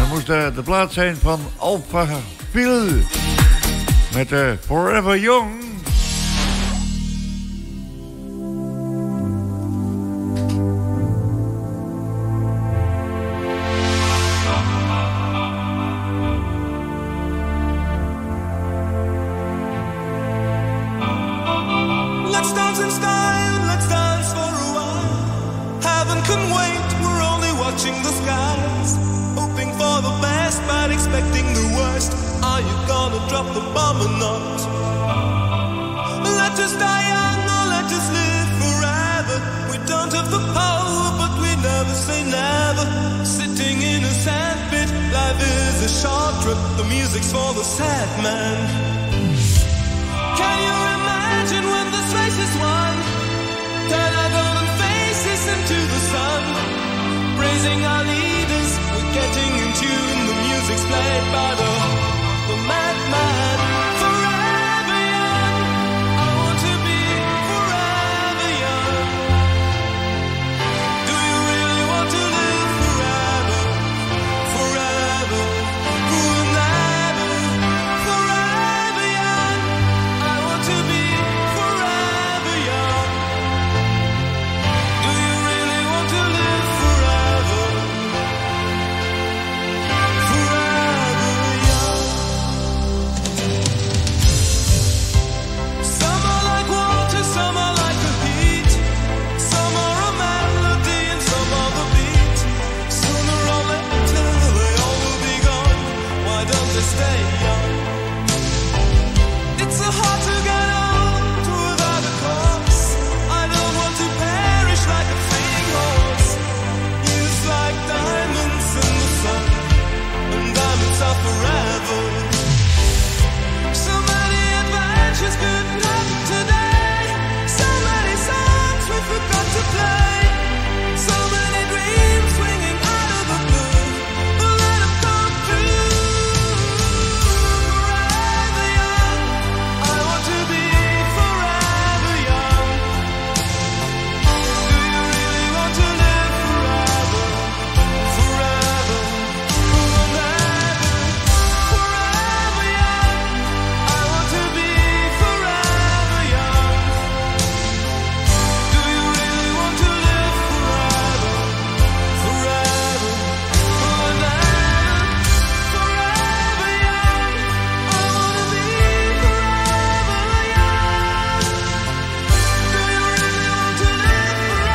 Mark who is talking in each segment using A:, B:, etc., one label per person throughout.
A: moest de plaats zijn van Alpha Phil met Forever Young.
B: Let's dance in style, let's dance for a while. Heaven can wait, we're only watching the skies. Hoping for the best, but expecting the worst. Are you gonna drop the bomb or not? Let us die young or let us live forever. We don't have the power, but we never say never. Sitting in a sandpit, life is a short trip. The music's for the sad man. Can you imagine when this race is won? Turn our golden faces into the sun. Praising our leaders, we're getting in tune. The music's played by the madman. Forever young, I want to be forever young. Do you really want to live forever? Forever, forever, forever young. I want to be forever young. Do you really want to live forever? Forever young. Some are like water, some are like the heat. Some are a melody and some are the beat. Sooner or later they all will be gone. Why don't they stay young? It's so hard to get old without a cause. I don't want to perish like a fleeing horse. Youth like diamonds in the sun, and diamonds are forever. So many adventures couldn't happen today. So many songs we forgot to play. So many dreams swinging out of the blue. But let them come true. Forever young, I want to be forever young. Do you really want to live forever? Forever, forever, forever young. I want to be forever young. Do you really want to live forever? Forever, forever, forever young. I want to be forever young. Do you really want to live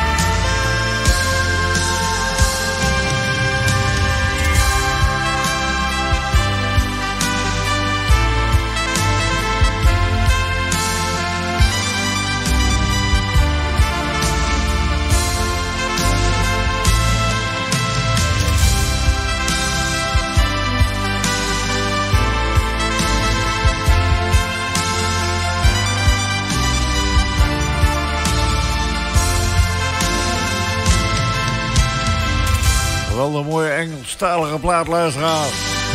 A: Wel een mooie Engelstalige plaat, luisteraars.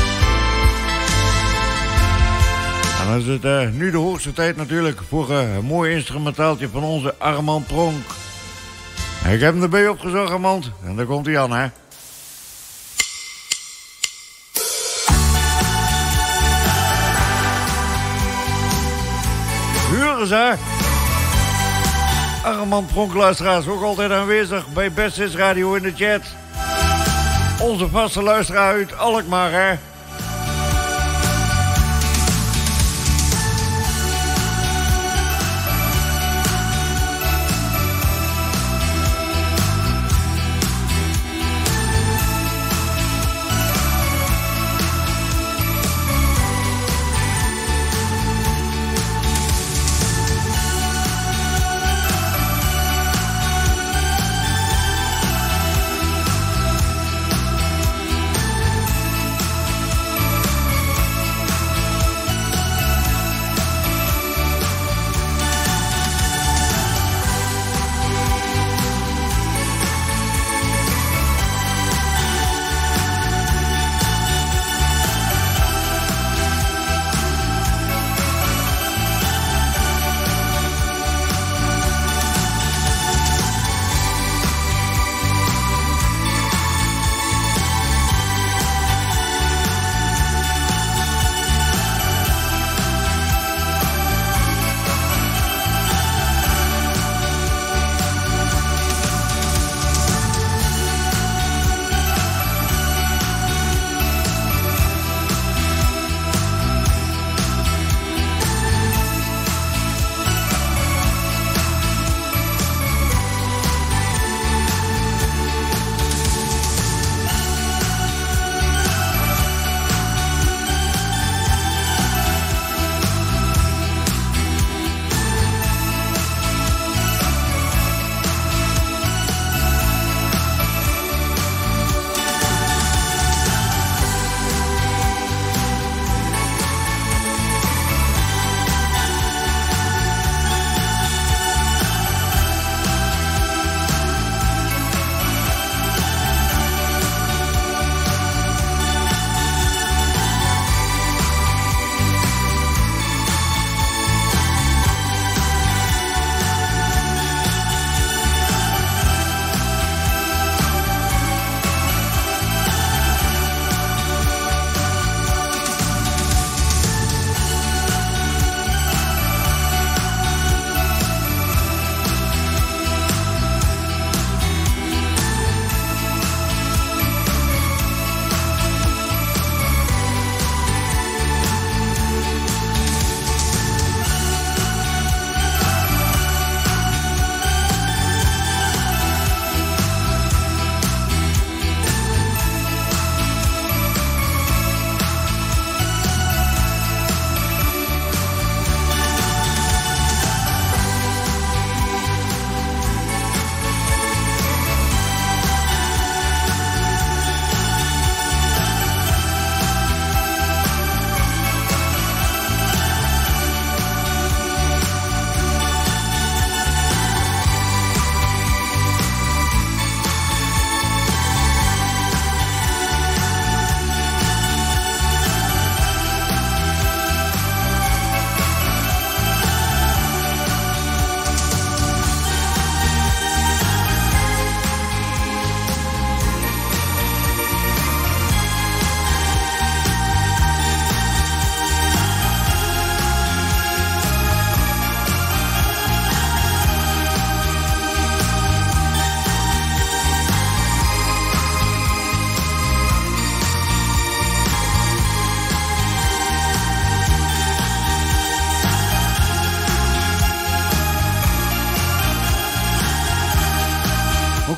A: En dan is het nu de hoogste tijd natuurlijk voor een mooi instrumentaaltje van onze Armand Pronk. Ik heb hem erbij opgezocht, Armand. En daar komt hij aan, hè. Huren ze. Armand Pronk, luisteraars, ook altijd aanwezig bij Best Hits Radio in de chat. Onze vaste luisteraar uit Alkmaar, hè.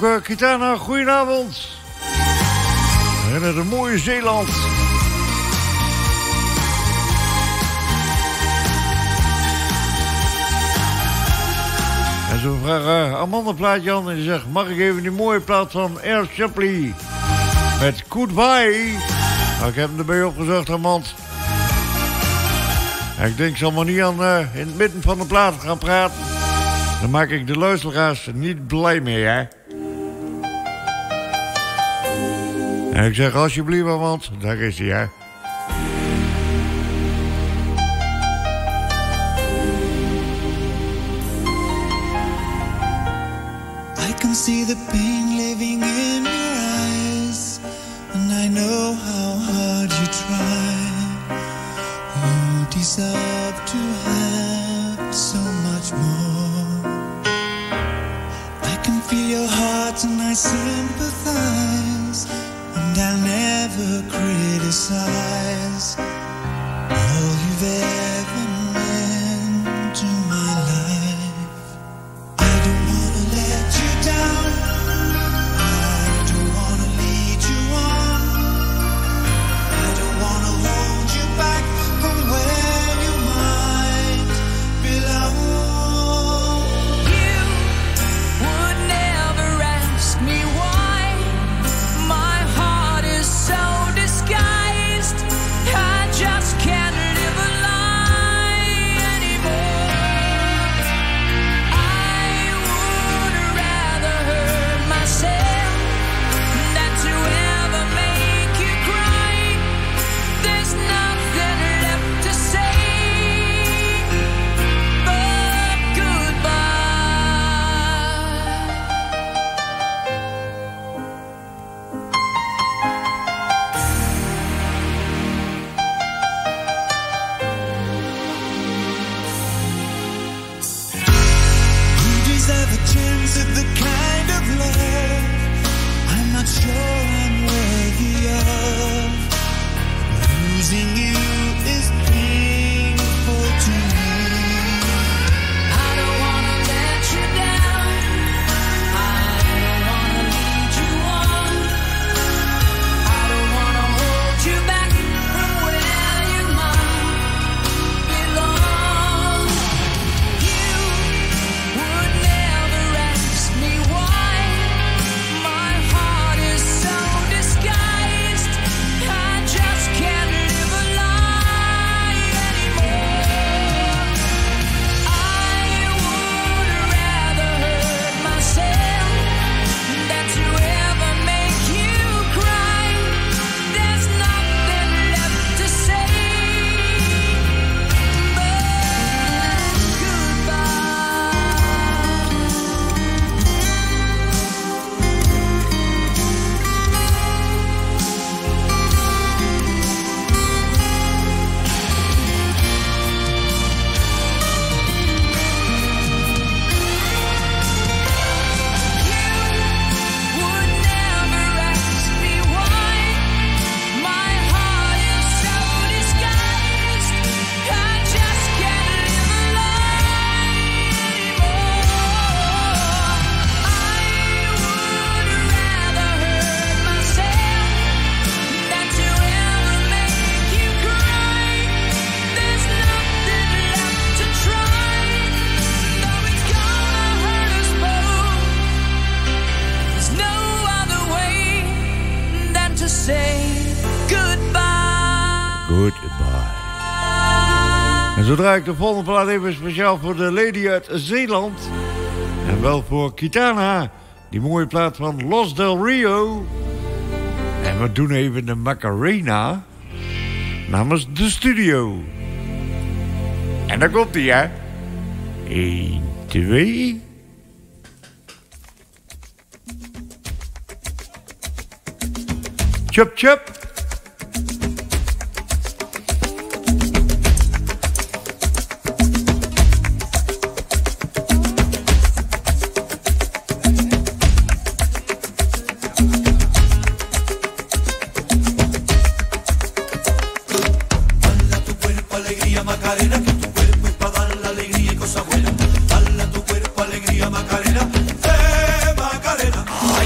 A: Ook Kitana, goedenavond. En het mooie Zeeland. En zo vraagt Amanda plaatje aan en die zegt... mag ik even die mooie plaat van Air Supply met Goodbye? Nou, ik heb hem erbij opgezocht, Amanda. Ik denk, ik zal maar niet aan in het midden van de plaat gaan praten. Dan maak ik de luisteraars niet blij mee, hè. En ik zeg alsjeblieft, want daar is hij, hè.
B: I can see the pain living in your eyes, and I know how hard you try. You deserve to have so much more. I can feel your heart and I sympathize, and I'll never criticize all you've ever meant to my life. I don't wanna let you down, I don't wanna lead you on, I don't wanna hold you back from where you might belong. You would never ask me why my heart is so disguised. I just can't live a lie anymore. I would rather hurt myself than to ever make you cry. There's nothing left to say but goodbye. You deserve a chance at the kind of love I'm not sure I'm worthy of. Losing you is painful to me. I don't wanna let you down, I don't wanna lead you on, I don't wanna hold you back from where you might belong. You would never ask me why my heart is so disguised. I just can't live a lie anymore. I would rather hurt myself than to ever make you cry. There's nothing left to say but goodbye. You would never ask me why my heart is so disguised. I just can't live a lie anymore. I would rather hurt myself than to ever make you cry. There's nothing left to try, though it's gonna hurt us both. There's no other way than to say goodbye.
A: Goodbye. En zodra ik de volgende plaat even speciaal voor de lady uit Zeeland. En wel voor Kitana. Die mooie plaat van Los Del Rio. En we doen even de Macarena. Namens de studio. En daar komt hij, hè. 1, 2... Chup, chup.
C: Dala tu cuerpo alegría Macarena, que tu cuerpo es para dar la alegría y cosas buenas. Dala tu cuerpo alegría Macarena, Macarena.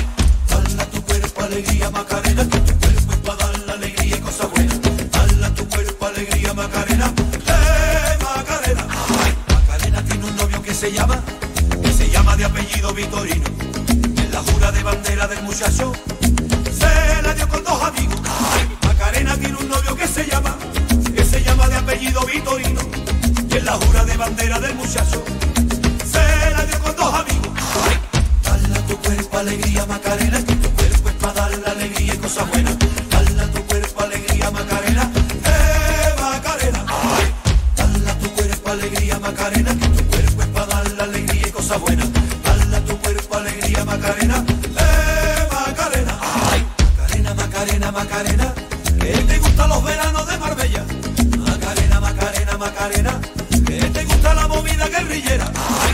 C: se llama de apellido Vitorino. En la jura de bandera del muchacho se la dio con dos amigos. Macarena tiene un novio que se llama de apellido Vitorino. Y en la jura de bandera del muchacho se la dio con dos amigos. Dale a tu cuerpo alegría, Macarena, que tu cuerpo es para dar la alegría y cosas buenas. Dale a tu cuerpo alegría, Macarena, Macarena. Dale a tu cuerpo alegría, Macarena, que tu cuerpo es para dar la alegría y cosas buenas. Dale a tu cuerpo alegría, Macarena, Macarena. Macarena, Macarena, Macarena, que te gustan los veranos de Marbella. Macarena, Macarena, Macarena, que te gusta la movida guerrillera.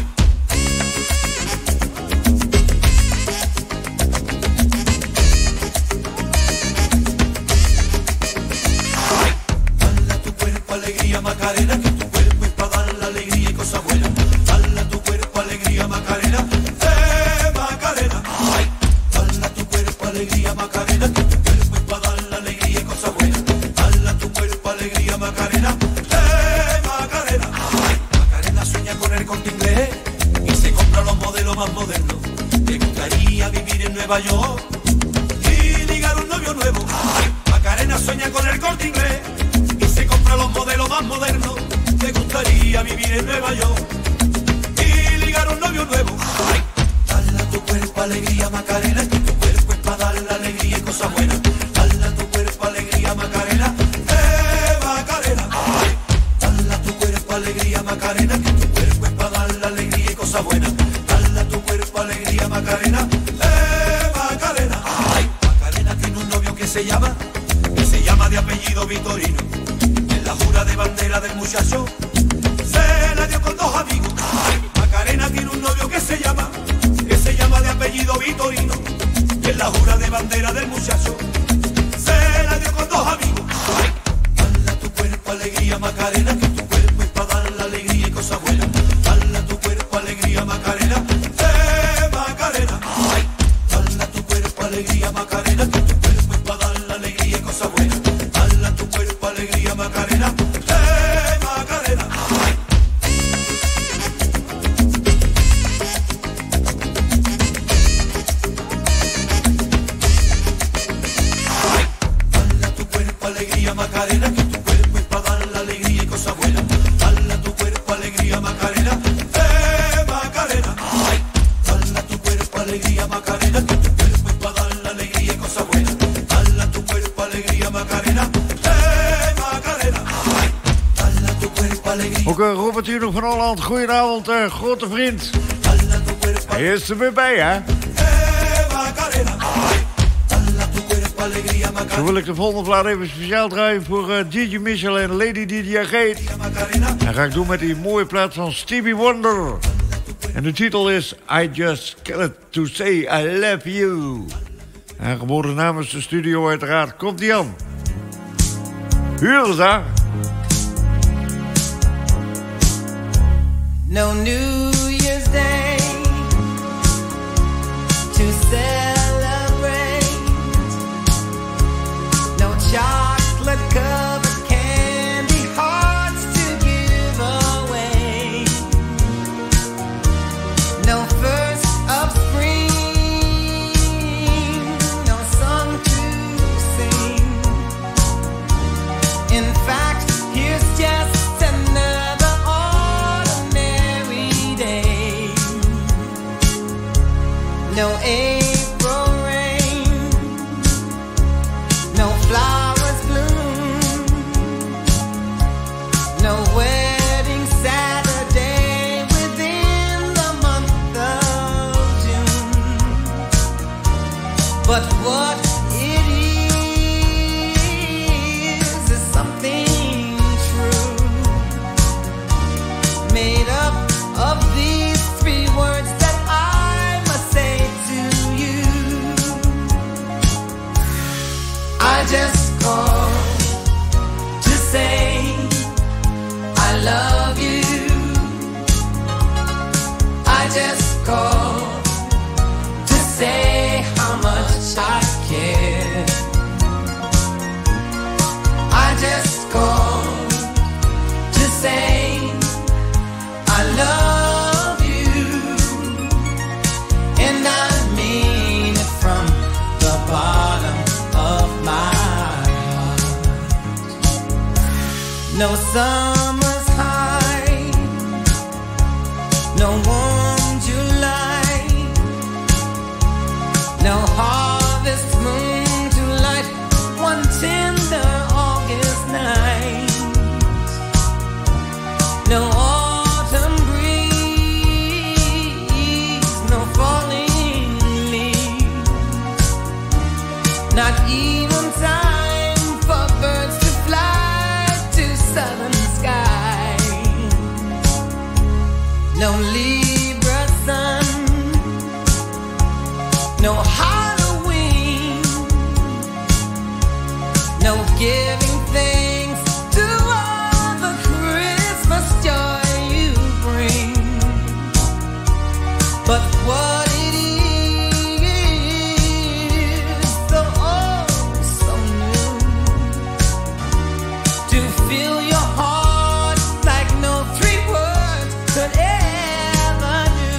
C: Macarena, que tu cuerpo es para dar la alegría y cosas buenas. Dale a tu cuerpo alegría, Macarena, Macarena. Dale a tu cuerpo alegría, Macarena, que tu cuerpo es para dar la alegría y cosas buenas. Dale a tu cuerpo alegría, Macarena, Macarena. Macarena sueña con el Corte Inglés y se compra los modelos más modernos. Te gustaría vivir en Nueva York y ligar un novio nuevo. Macarena sueña con el Corte Inglés, los modelos más modernos. Te gustaría vivir en Nueva York y ligar un novio nuevo. Dale a tu cuerpo alegría, Macarena, que tu cuerpo es para dar la alegría y cosas buenas. Dale a tu cuerpo alegría, Macarena, Macarena. Dale a tu cuerpo alegría, Macarena, que tu cuerpo es para dar la alegría y cosas buenas. Dale a tu cuerpo alegría, Macarena, Macarena. Macarena tiene un novio que se llama de apellido Vitorino. La jura de bandera del muchacho se la dio con dos amigos. Macarena tiene un novio que se llama de apellido Vitorino. Y en la jura de bandera del muchacho se la dio con dos amigos. Dale a tu cuerpo alegría, Macarena, que tu cuerpo es para dar la alegría y cosas buenas. Dale a tu cuerpo alegría, Macarena, Macarena. Dale a tu cuerpo alegría, Macarena, que tu cuerpo es para dar la alegría y cosas buenas. Dale a tu cuerpo alegría, Macarena, Macarena. Dale a tu cuerpo alegría, Macarena, que tu cuerpo es para dar la alegría y cosas buenas. Dale a tu cuerpo alegría, Macarena, Macarena. Dale a tu cuerpo alegría, Macarena, que tu cuerpo es para dar la alegría y cosas buenas. Dale a tu cuerpo alegría, Macarena.
A: Ook Robert Huno van Holland, goedenavond, grote vriend. Hij is er weer bij, hè? Zo wil ik de volgende plaat even speciaal draaien voor DJ Michel en Lady Didia Gate. En ga ik doen met die mooie plaat van Stevie Wonder. En de titel is I Just Got To Say I Love You. En geboren namens de studio uiteraard. Komt die aan. Huur daar.
D: No New Year's Day to celebrate. No chocolate covered candy hearts to give away. No first of spring, no song to sing. In fact, here's just another ordinary day. No summer's high, no warm July, no harvest moon to light one tender August night, no autumn breeze, no falling leaves, not even time for birds to fly to southern sky. No Libra sun, no Halloween, no giving thanks to all the Christmas joy you bring. But what it is, so oh so new, to fill your heart like no three words could ever do.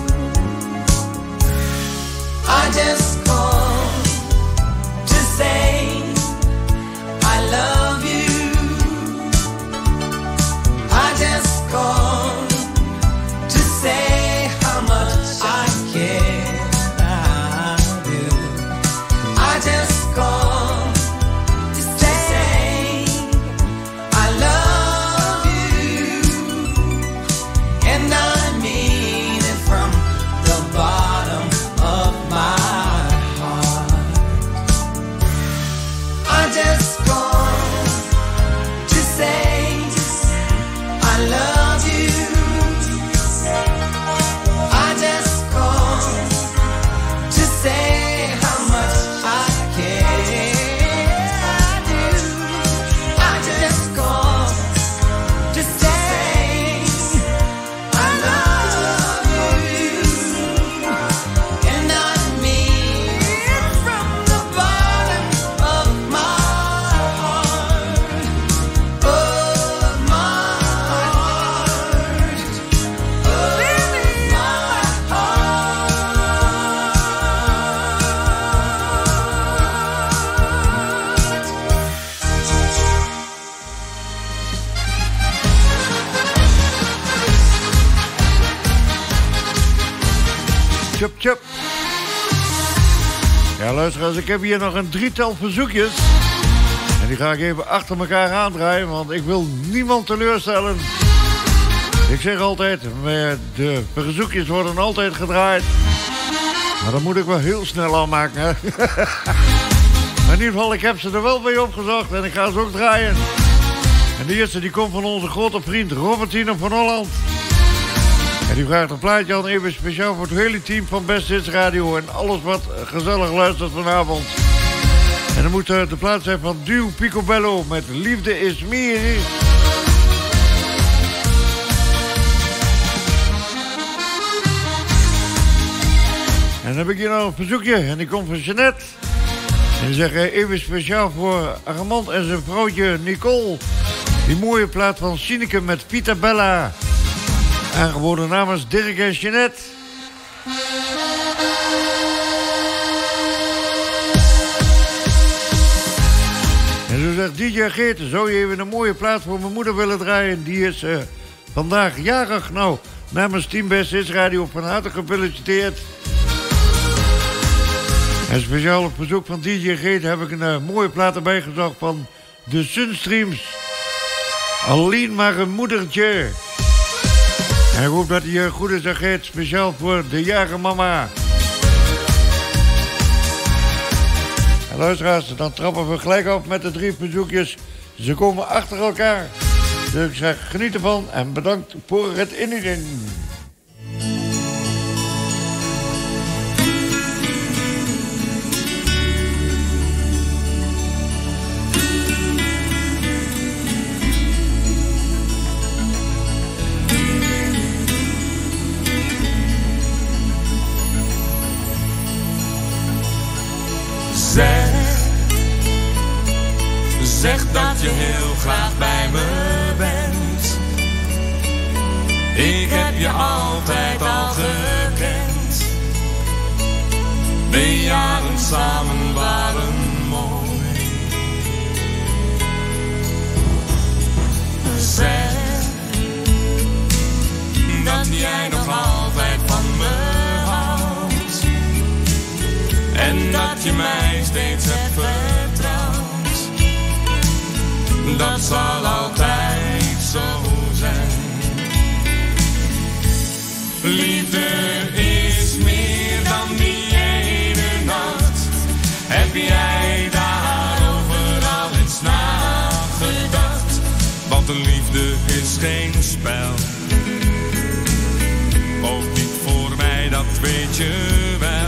D: I just called to say I love you. I just called to say how much I care about you. I just called to say I love you, and I mean it from the bottom of my heart. I just called to say I love you. I just called to say how much I care. I do. I just called to say I love you, and I mean it from the bottom of my heart, of my heart, of my
A: Tjup, tjup. Ja, luisteraars, ik heb hier nog een drietal verzoekjes. En die ga ik even achter elkaar aandraaien, want ik wil niemand teleurstellen. Ik zeg altijd, de verzoekjes worden altijd gedraaid. Maar dan moet ik wel heel snel aanmaken, hè. Maar in ieder geval, ik heb ze er wel bij opgezocht en ik ga ze ook draaien. En de eerste die komt van onze grote vriend Robertine van Holland. En die vraagt een plaatje aan even speciaal voor het hele team van Best Hits Radio en alles wat gezellig luistert vanavond. En dan moet de plaat zijn van Duo Picobello met Liefde is meer. En dan heb ik hier nog een verzoekje en die komt van Jeanette. En die zegt even speciaal voor Armand en zijn vrouwtje Nicole. Die mooie plaat van Sineke met Vita Bella. Aangeboden namens Dirk en Jeanette. En zo zegt DJ Geert, zou je even een mooie plaat voor mijn moeder willen draaien? Die is vandaag jarig. Nou, namens Team Best Hits Radio van harte gefeliciteerd. En speciaal op verzoek van DJ Geert heb ik een mooie plaat erbij gezocht van de Sunstreams. Alleen maar een moedertje. En ik hoop dat hij goed is, Geert, speciaal voor de jarige mama. En luisteraars, dan trappen we gelijk op met de drie verzoekjes. Ze komen achter elkaar. Dus ik zeg, geniet ervan en bedankt voor het inzien.
B: Zeg dat je heel graag bij me bent. Ik heb je altijd al gekend. De jaren samen waren mooi.
E: steeds heb vertrouwd. Dat zal altijd zo zijn. Liefde is meer dan die ene nacht. Heb jij daarover al eens nagedacht? Want de liefde is geen spel. Ook niet voor mij, dat weet je wel.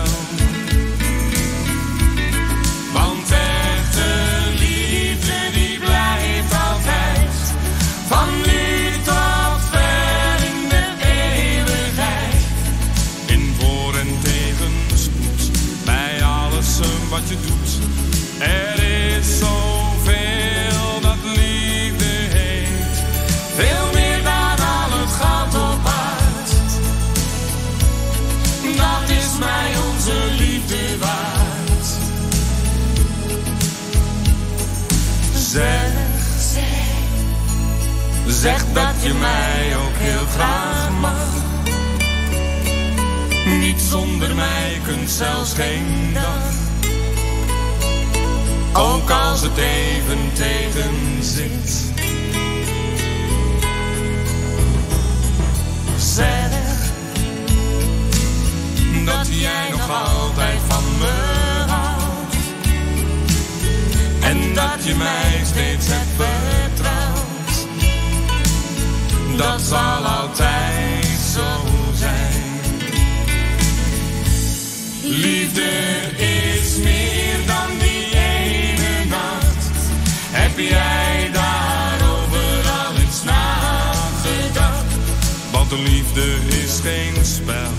E: Want echte liefde die blijft altijd. Van nu tot ver in de eeuwigheid. In voor- en tegenspoed, bij alles wat je doet. Er is zoveel dat liefde heeft. Veel meer dan al het goud op aard. Dat is mij onze liefde waard. Zeg dat je mij ook heel graag mag. Niet zonder mij kunt zelfs geen dag. Ook als het even tegen zit. Zeg dat jij nog altijd van me houdt. En dat je mij steeds hebt vertrouwd. Dat zal altijd zo zijn. Liefde is meer dan die ene nacht. Heb jij daarover al eens nagedacht? Want de liefde is geen spel.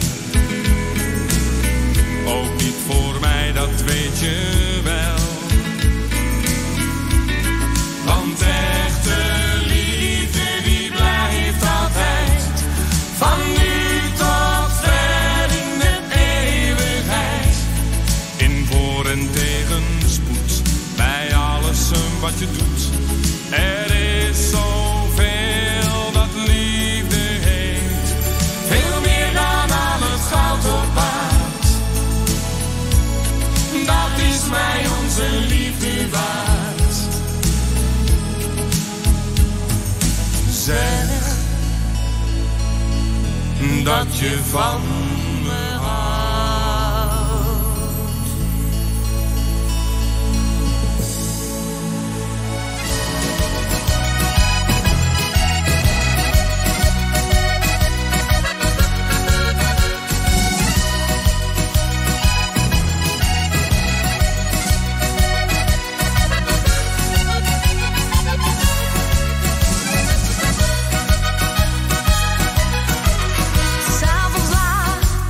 E: Ook niet voor mij, dat weet je wel. Want echte liefde die blijft altijd. Van nu tot ver in de eeuwigheid. In voor- en tegenspoed, bij alles wat je doet. Er is zoveel dat liefde heeft. Veel meer dan al het goud op aard. Dat is mij onze liefde waard. Zeg dat je van me houdt.
F: S'avonds laat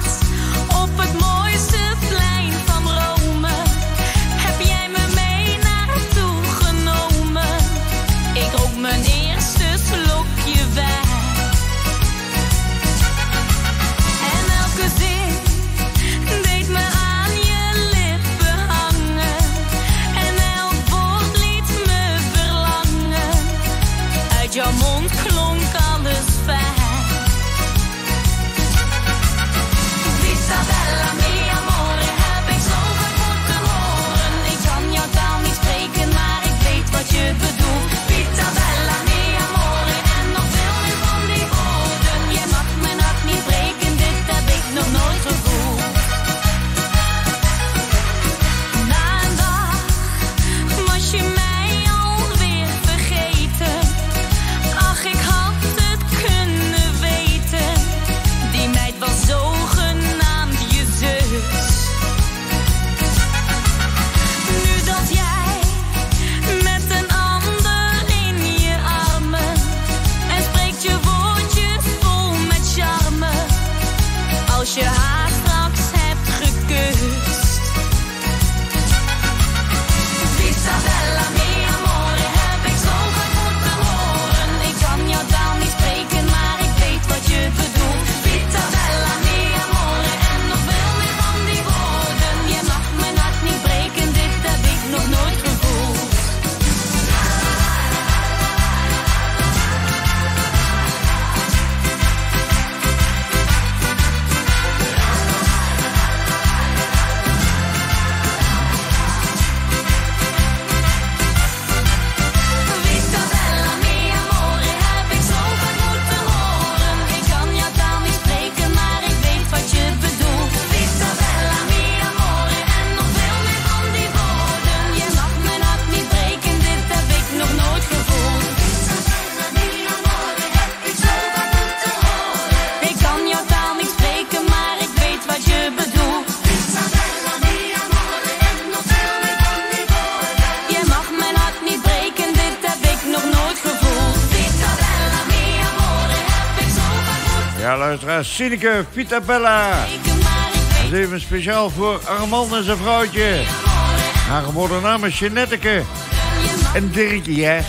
A: Ja, luisteraars, Sineke Vitabella. Dat is even speciaal voor Armand en zijn vrouwtje. Haar geboren naam is Jeanette en Dirkje, hè.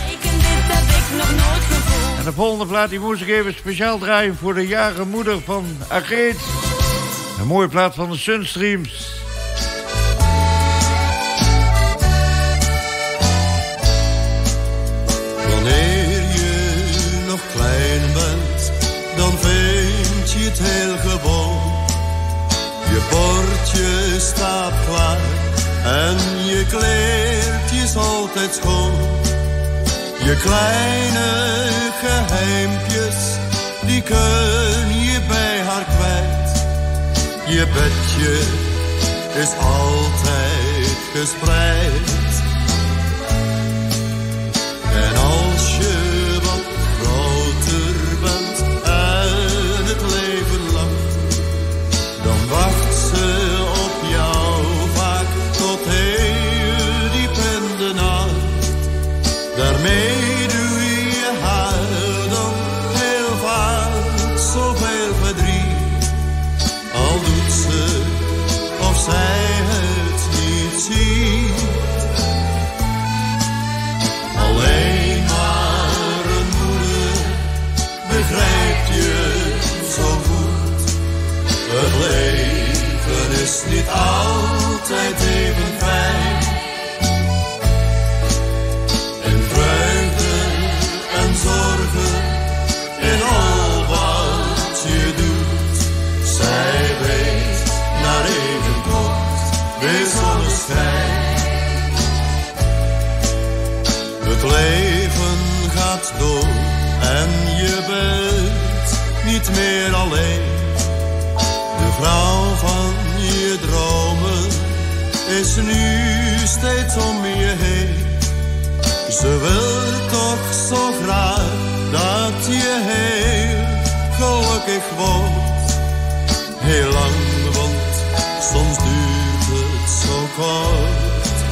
A: En de volgende plaat die moest ik even speciaal draaien voor de jarige moeder van Agreet. Een mooie plaat van de Sunstreams.
C: Wanneer je nog klein bent, dan vind je het heel gewoon. Je bordje staat klaar en je kleertjes altijd schoon. Je kleine geheimpjes, die kun je bij haar kwijt. Je bedje is altijd gespreid. En als je wat groter bent en het leven lang, dan wacht ze op jou vaak tot heel diep in de nacht. Daarmee doe je haar dan heel vaak zoveel verdriet. Al doet ze of zij het niet ziet. Alleen maar een moeder begrijpt je zo goed. Het leven is niet altijd even fijn. In vreugde en zorgen, in al wat je doet. Zij weet naar even kort weer zonneschijn. Het leven gaat door en je bent niet meer alleen. De vrouw van je dromen is nu steeds om je heen. Ze wil toch zo graag dat je heel gelukkig wordt. Heel lang, want soms duurt het zo kort.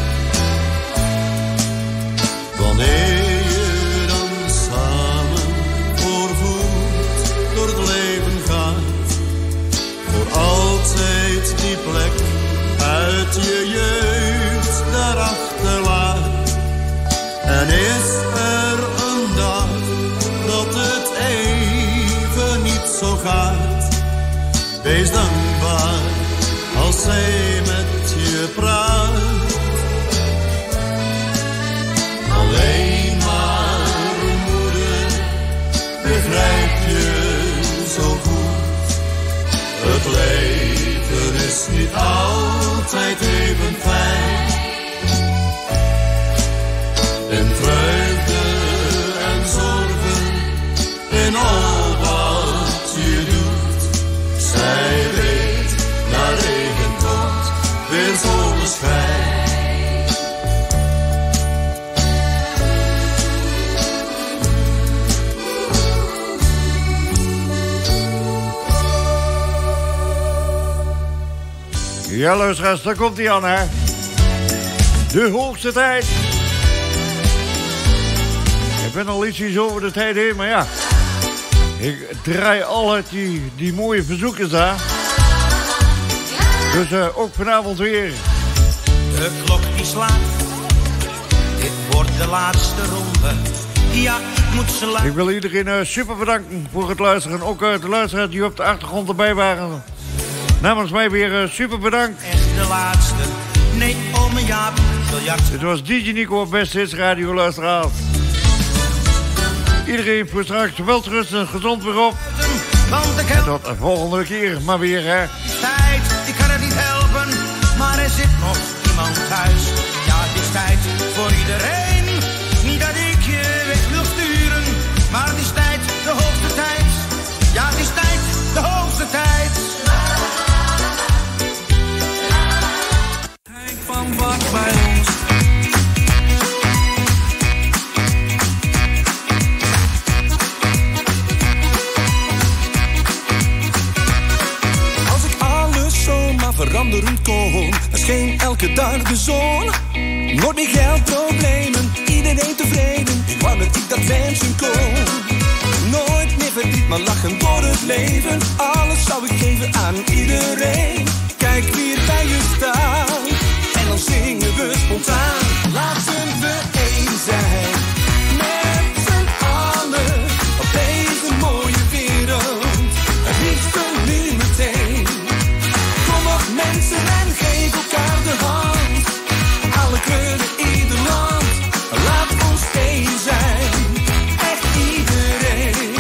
C: Wanneer je dan samen voorgoed door het leven gaat, voor altijd die plek uit je jeugd daarachter laat. En is er een dag dat het even niet zo gaat, wees dankbaar als zij met je praat. Alleen maar een moeder begrijpt je zo goed. Het leven is niet altijd even fijn. In vreugde en zorgen, in al wat je doet. Zij weet, na regen komt weer zonneschijn.
A: Ja, luisteraars, daar komt hij aan, hè. De hoogste tijd. Ik ben al ietsjes over de tijd heen, maar ja. Ik draai alle die mooie verzoekers daar. Dus ook vanavond weer.
F: De klok die slaat. Dit wordt de laatste ronde. Ja, ik moet ze laten.
A: Ik wil iedereen super bedanken voor het luisteren. Ook de luisteraars die op de achtergrond erbij waren. Namens mij weer super bedankt.
F: Echt de laatste. Nee, ome Jaap.
A: Dit was DJ Nico op Best Hits Radio, luisteraars. Iedereen voor straks welterusten en gezond weer op. En tot de volgende keer maar weer, hè.
F: Tijd, ik kan het niet helpen, maar er zit nog iemand thuis. Ja, het is tijd voor iedereen. Niet dat ik je weg wil sturen, maar het is tijd, de hoogste tijd. Ja, het is tijd, de hoogste tijd. Kijk van wat bij ons.
C: Veranderen kon, er scheen elke dag de zon. Nooit meer geldproblemen, iedereen tevreden. Ik wou dat ik dat wensen kon. Nooit meer verdriet, maar lachen door het
B: leven. Alles zou ik geven aan iedereen. Kijk wie er bij je staat. En dan zingen we spontaan. Laten we één zijn. Met z'n allen. Op deze mooie wereld. Het liefste nu meteen. Kom op mensen en geef elkaar de hand. Alle kleuren, ieder land. Laat ons één zijn. Echt iedereen.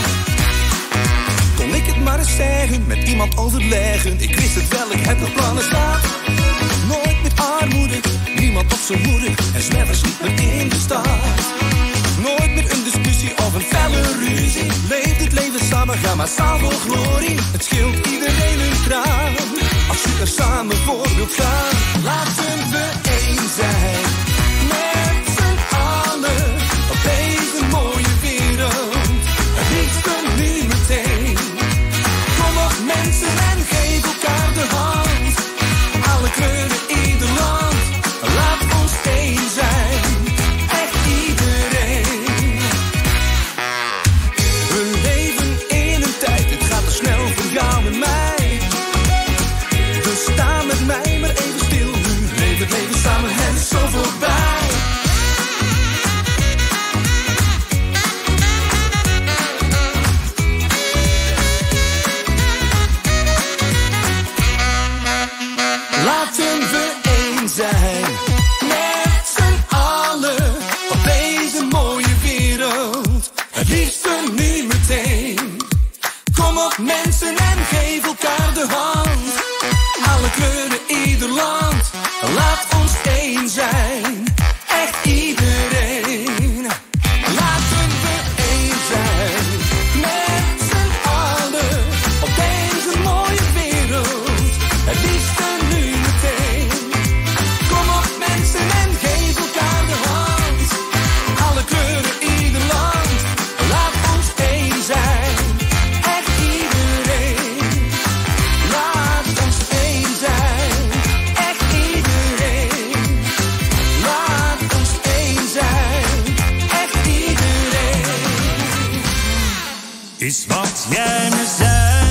B: Kon ik het maar eens zeggen, met iemand overleggen. Ik wist het wel, ik heb nog plannen staan. Nooit met armoede, niemand op zijn hoede. En zwervers niet meer in de stad. Nooit meer een discussie of een felle ruzie. Leef dit leven samen, ga massaal voor glorie. Het scheelt iedereen een kraan. Als je er samen voor wilt gaan. Laten we één zijn. Met z'n allen. Op deze mooie wereld. Het liefste nu meteen. Kom op mensen en geef elkaar de hand. Alle kleuren, ieder land. Laat ons één zijn. Echt iedereen. We leven in een tijd, het gaat te snel voor jou en mij. Dus sta met mij maar even stil nu. Leef het leven samen, het is zo voorbij. Laten we één zijn. Met z'n allen. Op deze mooie wereld. Het liefste nu meteen. Kom op mensen en geef elkaar de hand. Alle kleuren, ieder land. Laat ons één zijn. Echt iedereen. Laten we één zijn. Met z'n allen. Op deze mooie wereld. Het liefste nu meteen. Kom op mensen en geef elkaar de hand. Alle kleuren, ieder land. Laat ons één zijn. Echt iedereen. Laat ons één zijn. Echt iedereen. Laat ons één zijn. Echt iedereen.
E: Is wat jij me zei.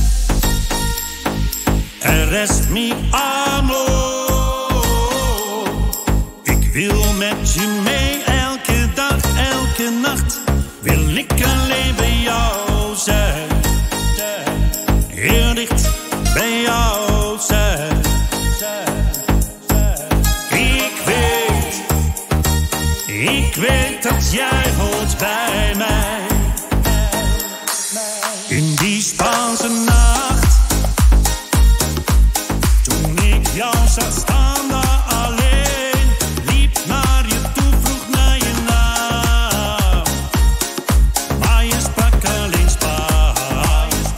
E: Er rest me amor. Ik wil met je mee elke dag, elke nacht. Wil ik alleen bij jou zijn. Heel dicht bij jou zijn. Ik weet dat jij hoort bij mij. In die Spaanse nacht. Toen ik jou zag staan daar alleen. Liep naar je toe, vroeg naar je naam. Maar je sprak alleen Spaans.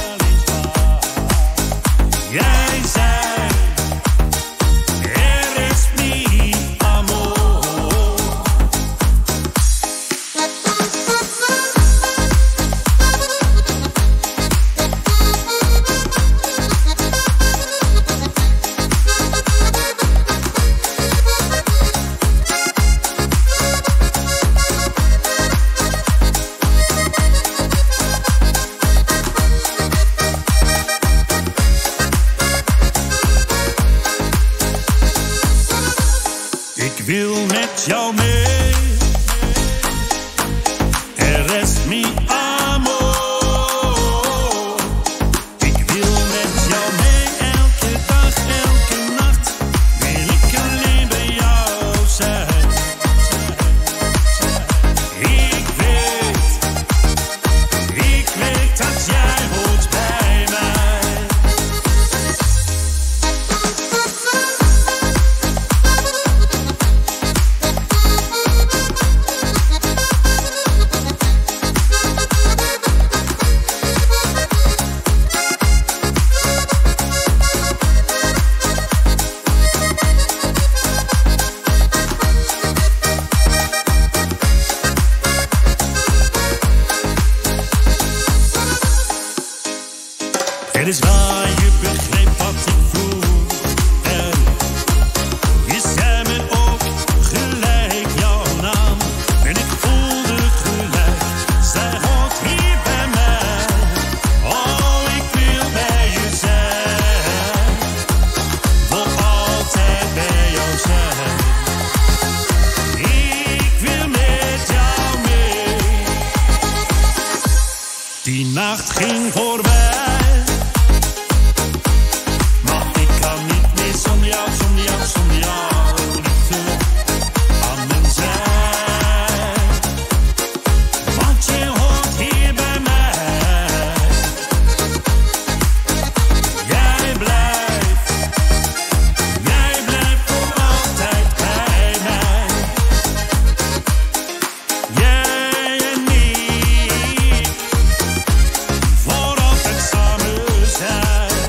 E: Jij zei, er is mi amor. Ik wil met jou mee. Er rest mi amor. Ik wil met jou mee elke dag, elke nacht. Wil ik alleen bij jou zijn. Ik weet dat jij hoort bij mij. Het is waar, je begreep wat ik voel. En je zei me ook gelijk jouw naam. En ik voelde gelijk, zij hoort hier bij mij. nacht ging voorbij. Maar ik kan niet meer zonder jou, zonder jou, zonder jou. Liefde aan mijn zij. Want je hoort hier bij mij. Jij blijft voor altijd bij mij. Jij en ik, voor altijd samen zijn.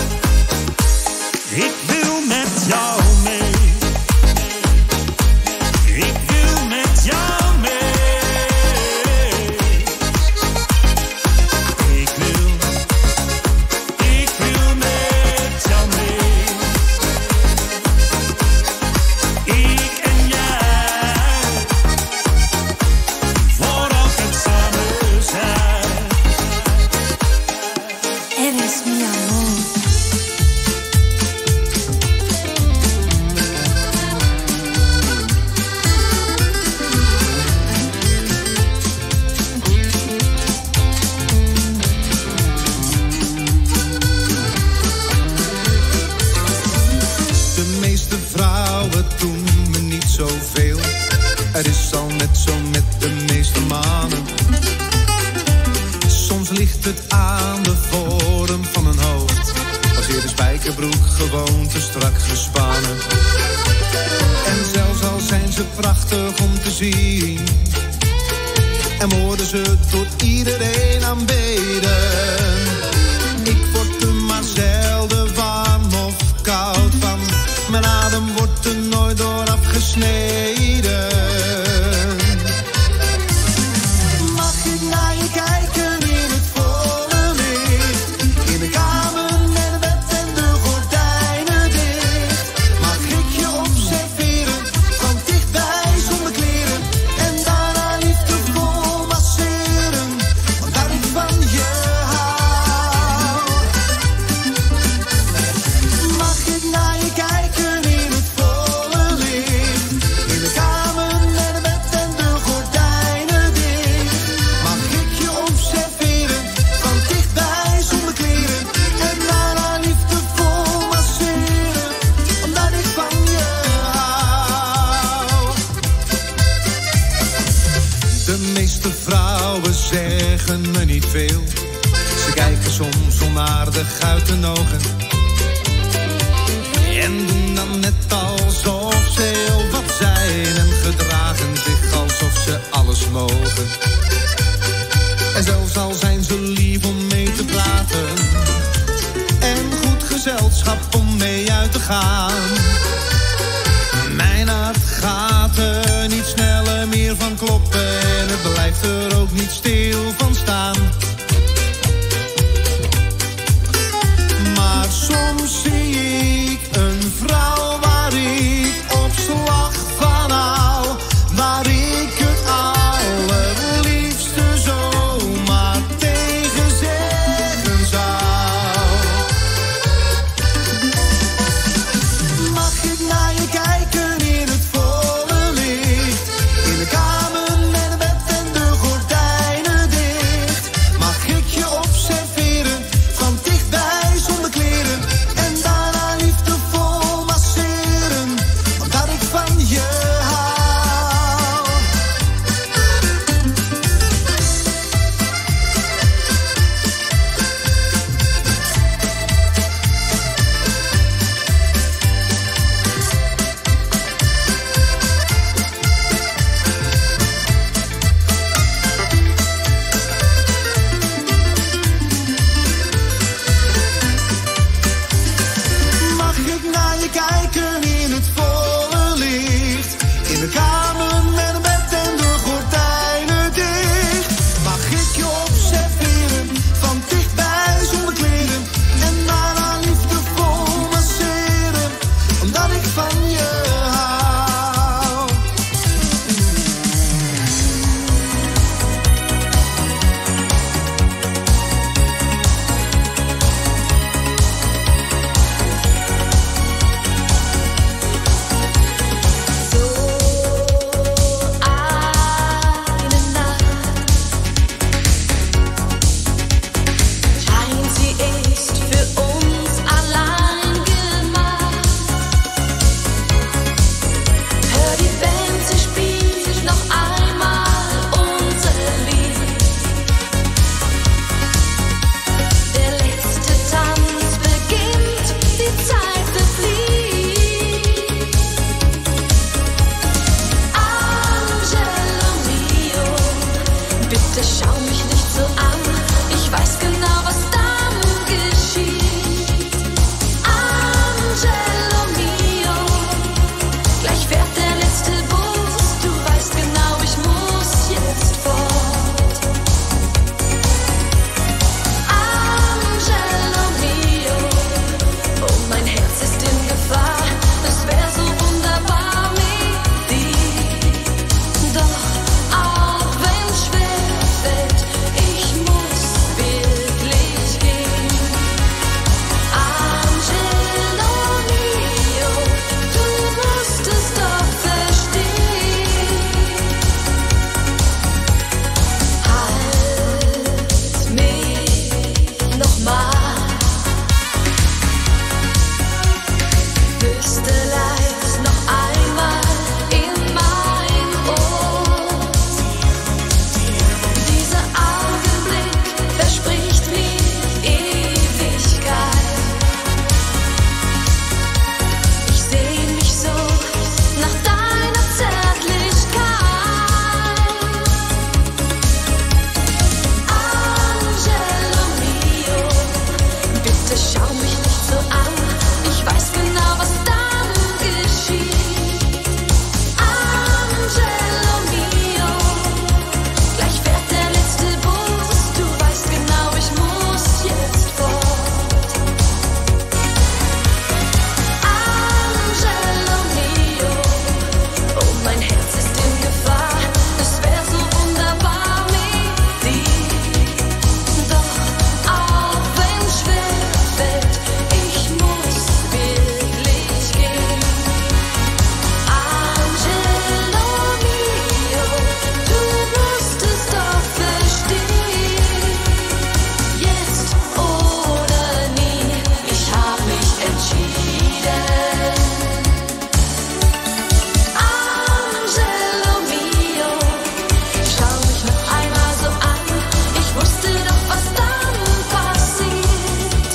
E: Ik wil met jou mee. Ik wil met jou mee. Ik wil met jou mee. Ik en jij, voor altijd samen zijn.
G: Eres mi amor.
F: De meeste vrouwen doen me niet zoveel. Het is al net zo met de meeste mannen. Soms ligt het aan de vorm van een hoofd. Als hier de spijkerbroek gewoon te strak gespannen. En zelfs al zijn ze prachtig om te zien, en worden ze door iedereen aanbeden. Ik word er maar zelden warm of koud van. Mijn adem wordt er nooit door afgesneden. Mag ik naar je kijken in het volle licht? In de kamer met het bed en de gordijnen dicht. Mag ik je observeren van dichtbij zonder kleren? En daarna liefdevol masseren, omdat ik van je hou. Mag ik naar je kijken in het volle licht? In de kamer met het bed en de gordijnen dicht. Mag ik je observeren van dichtbij zonder kleren? En daarna liefdevol masseren, omdat ik van je hou. De meeste vrouwen zeggen me niet veel. Ze kijken soms onaardig uit hun ogen en doen dan net alsof ze heel wat zijn, en gedragen zich alsof ze alles mogen. En zelfs al zijn ze lief om mee te praten en goed gezelschap om mee uit te gaan, mijn hart gaat er niet sneller meer van kloppen en het blijft er ook niet stil van staan. Maar soms zie ik een vrouw waar ik op slag van hou, waar ik het allerliefste zomaar tegen zeggen zou. Mag ik naar je kijken in het volle licht? In de kamer met
H: Bitte schau mich nicht so an, ich weiß genau, was dann geschieht. Angelo mio, gleich fährt der letzte Bus, du weißt genau, ich muss jetzt fort. Angelo mio, oh mein Herz ist in Gefahr, es wär so wunderbar mit dir. Doch auch wenn's schwer fällt, ich muss wirklich gehen. Angelo mio, du musst es doch verstehen. Halt mich nochmal, flüsterleis noch einmal in mein Ohr. Dieser Augenblick verspricht mir Ewigkeit. Ich seh mich so nach deiner Zärtlichkeit. Angelo mio, bitte schau mich nicht so an, ich weiß genau, was dann geschieht. Angelo mio, gleich fährt der letzte Bus, du weißt genau, ich muss jetzt fort. Angelo mio, oh mein Herz ist in Gefahr, es wär so wunderbar mit dir. Doch auch wenn's schwer fällt, ich muss wirklich gehen. Angelo mio, du musst es doch verstehen. Jetzt oder nie, ich hab mich entschieden. Angelo mio, schau mich noch einmal so an, ich wusste doch, was dann passiert.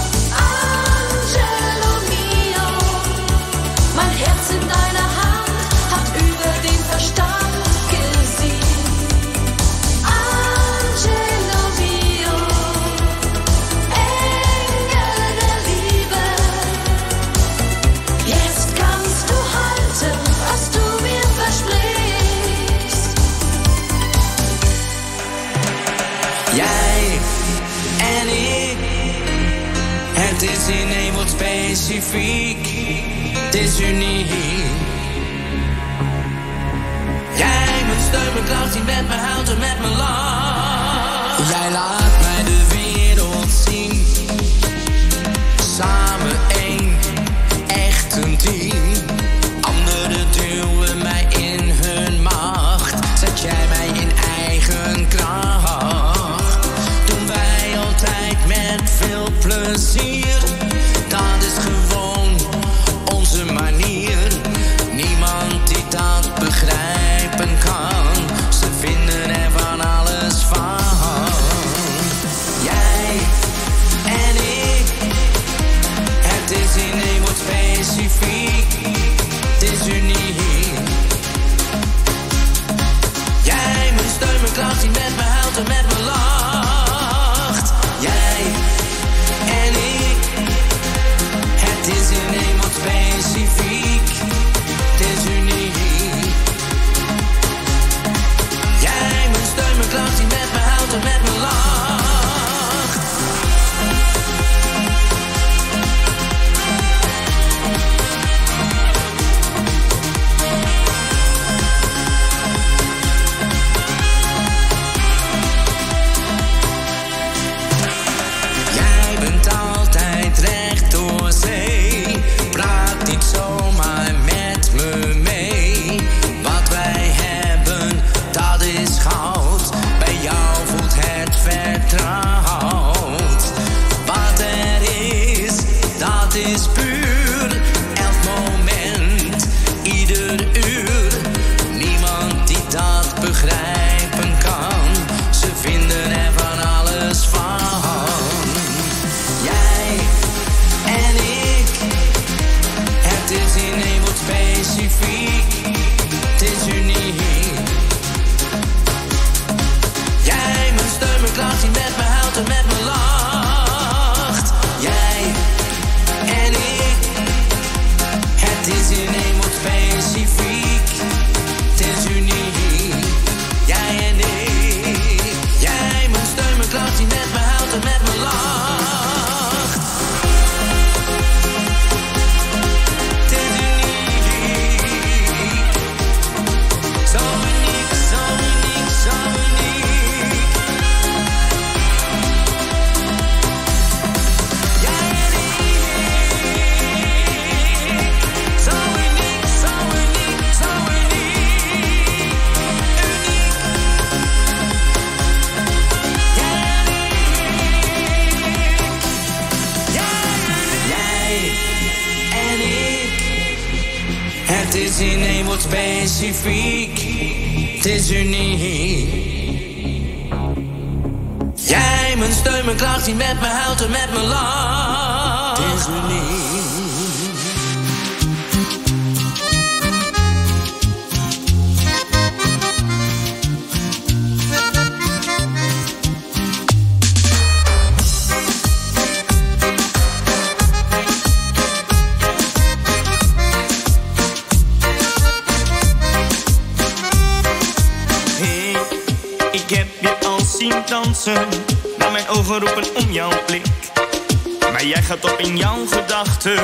H: Angelo mio, mein Herz in deiner Hand hat über den Verstand gesiegt. Angelo mio, Engel der Liebe, jetzt kannst du halten, was du mir versprichst.
F: Jij en ik, het is in één wat specifiek, het is uniek. Jij moet steun, me kracht, die met me huilt en met me lacht. Jij laat mij de wereld zien, samen één, echt een team. Anderen duwen mij in hun macht, zet jij mij in eigen kracht. Doen wij altijd met veel plezier, dat is gewoon onze manier. Niemand die dat begrijpen kan, ze vinden er van alles van. Jij en ik, het is in één woord specifiek, het is uniek. Jij moet steun, me kracht, die met me huilt en met me lacht. Jij en ik, het is in één woord specifiek, het is uniek. Jij moet steun, me kracht, die met me huilt en met me lacht.
D: houdt en met me lacht. Jij en ik, het is in eenmaal specifiek. Het is uniek. Jij en ik, jij mijn steun, mijn kracht die met me houdt en met me lacht. Het is in één woord specifiek, het is uniek. Jij mijn steun, mijn kracht die met me huilt en met me lacht. Het is uniek.
I: Dansen, maar mijn ogen roepen om jouw blik. Maar jij gaat op in jouw gedachten.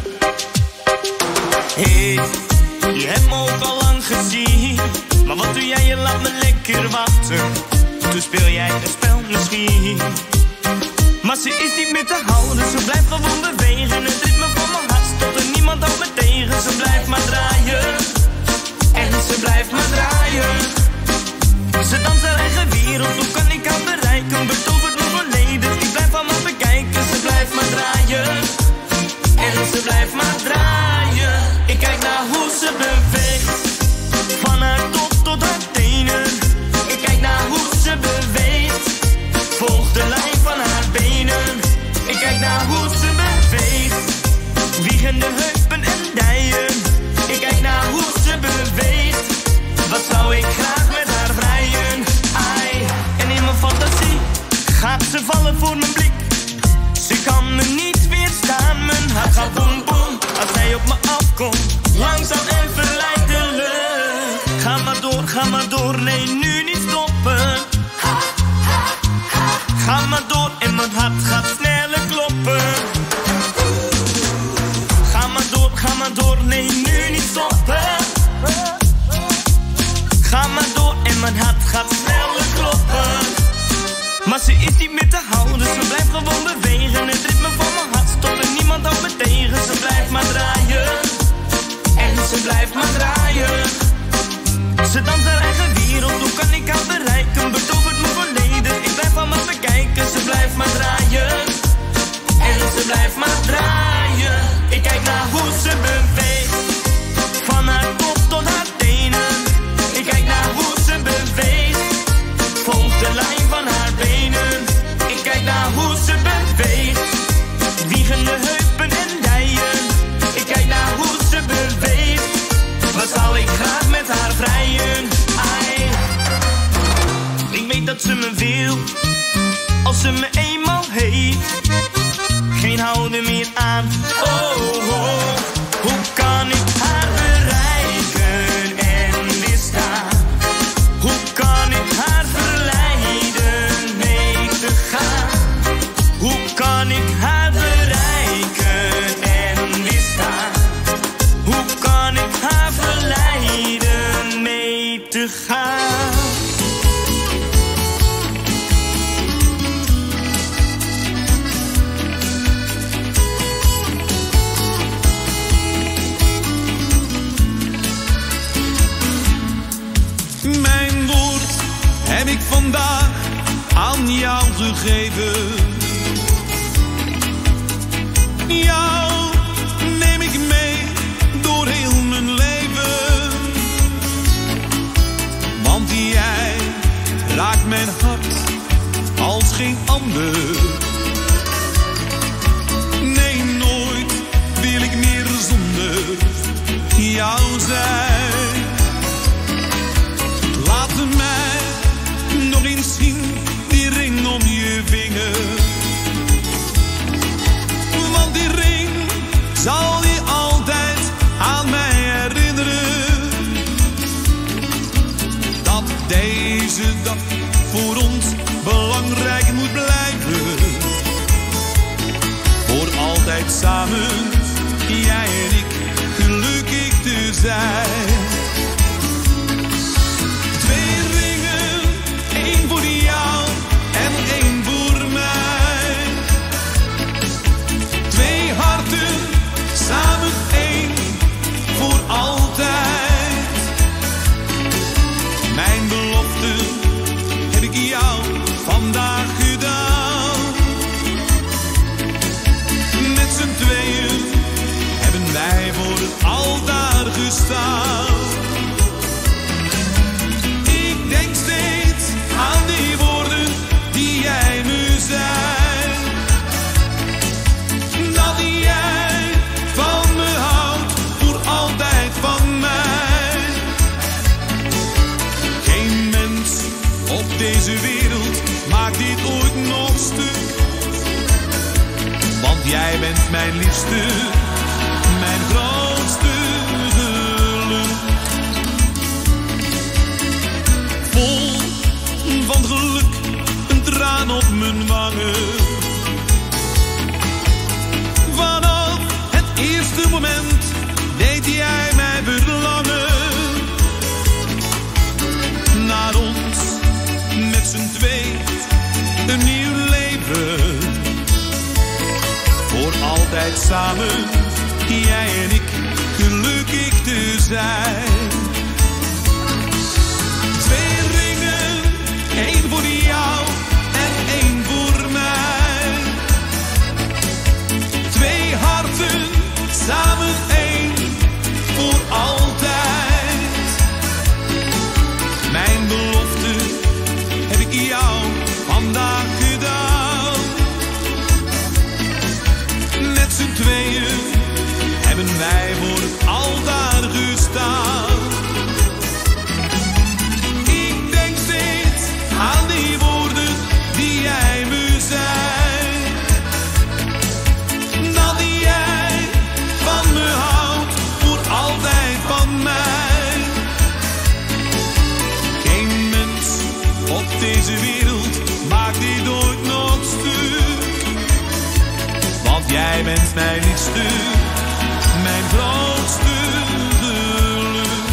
I: Hey, je hebt me ook al lang gezien. Maar wat doe jij, je laat me lekker wachten. Toen speel jij een spel misschien. Maar ze is niet meer te houden, ze blijft gewoon bewegen. Het ritme van mijn hart tot er niemand houdt me tegen. Ze blijft maar draaien, en ze blijft maar draaien. Ze danst haar eigen wereld, hoe kan ik haar bereiken? Betoverd mijn verleden, ik blijf allemaal bekijken. Ze blijft maar draaien, en ze blijft maar draaien. Ik kijk naar hoe ze beweegt, van haar top tot haar tenen. Ik kijk naar hoe ze beweegt, volg de lijn van haar benen. Ik kijk naar hoe ze beweegt, wiegende heupen en dijen. Ik kijk naar hoe ze beweegt, wat zou ik graag met haar vrijen. Ai, en in mijn fantasie gaat ze vallen voor mijn blik. Ze kan me niet weerstaan, mijn hart gaat boem boem als zij op me afkomt, langzaam en verleidelijk. Ga maar door, nee nu niet stoppen. Ga maar door en mijn hart gaat sneller kloppen. Ga maar door, nee nu niet stoppen. Ga maar door en mijn hart gaat sneller kloppen. Maar ze is niet meer te houden, ze blijft gewoon bewegen. Het ritme van mijn hart stopt en niemand houdt me tegen. Ze blijft maar draaien, en ze blijft maar draaien. Ze danst haar eigen wereld, hoe kan ik haar bereiken? Betoverd mijn verleden, ik blijf allemaal bekijken. Ze blijft maar draaien, en ze blijft maar draaien. Ik kijk naar hoe ze beweegt, van haar kop tot haar tenen. Ik kijk naar hoe ze beweegt, volg de lijn van haar benen. Ik kijk naar hoe ze beweegt, wiegende heupen en dijen. Ik kijk naar hoe ze beweegt, wat zou ik graag met haar vrijen. Ai, ik weet dat ze me wil, als ze me eenmaal heeft. Geen houden meer aan, oh, oh. Hoe kan ik haar bereiken en weerstaan? Hoe kan ik haar verleiden mee te gaan? Hoe kan ik haar bereiken en weerstaan? Hoe kan ik haar verleiden mee te gaan?
J: Mijn woord heb ik vandaag aan jou gegeven. Jou neem ik mee door heel mijn leven. Want jij raakt mijn hart als geen ander. Nee, nooit wil ik meer zonder jou zijn. Laat mij nog eens zien die ring om je vinger. dat voor ons belangrijk moet blijven. Voor altijd samen, jij en ik, gelukkig te zijn. 2 ringen, 1 voor jou en 1 voor mij. 2 harten, samen 1 voor altijd. Mijn belofte heb ik jou vandaag gedaan. Met z'n tweeën hebben wij voor het altaar gestaan. Ik denk steeds aan die woorden die jij me zei. Dat jij van me houdt, voor altijd van mij. Geen mens op deze wereld maakt dit ooit nog stuk. Want jij bent mijn liefste, mijn grootste geluk. Vol van geluk, een traan op mijn wangen. Vanaf het eerste moment deed jij mij verlangen. Naar ons, met z'n twee, een nieuw leven. Voor altijd samen, jij en ik, gelukkig te zijn. 2 ringen, 1 voor jou en 1 voor mij. 2 harten, samen 1 voor altijd. Mijn belofte heb ik jou vandaag gedaan. Met z'n tweeën hebben wij voor het altaar gestaan. Ik denk steeds aan die woorden die jij me zei. Dat jij van me houdt, voor altijd van mij. Geen mens op deze wereld maakt dit ooit nog stuk. Want jij bent mijn liefste, mijn grootste geluk.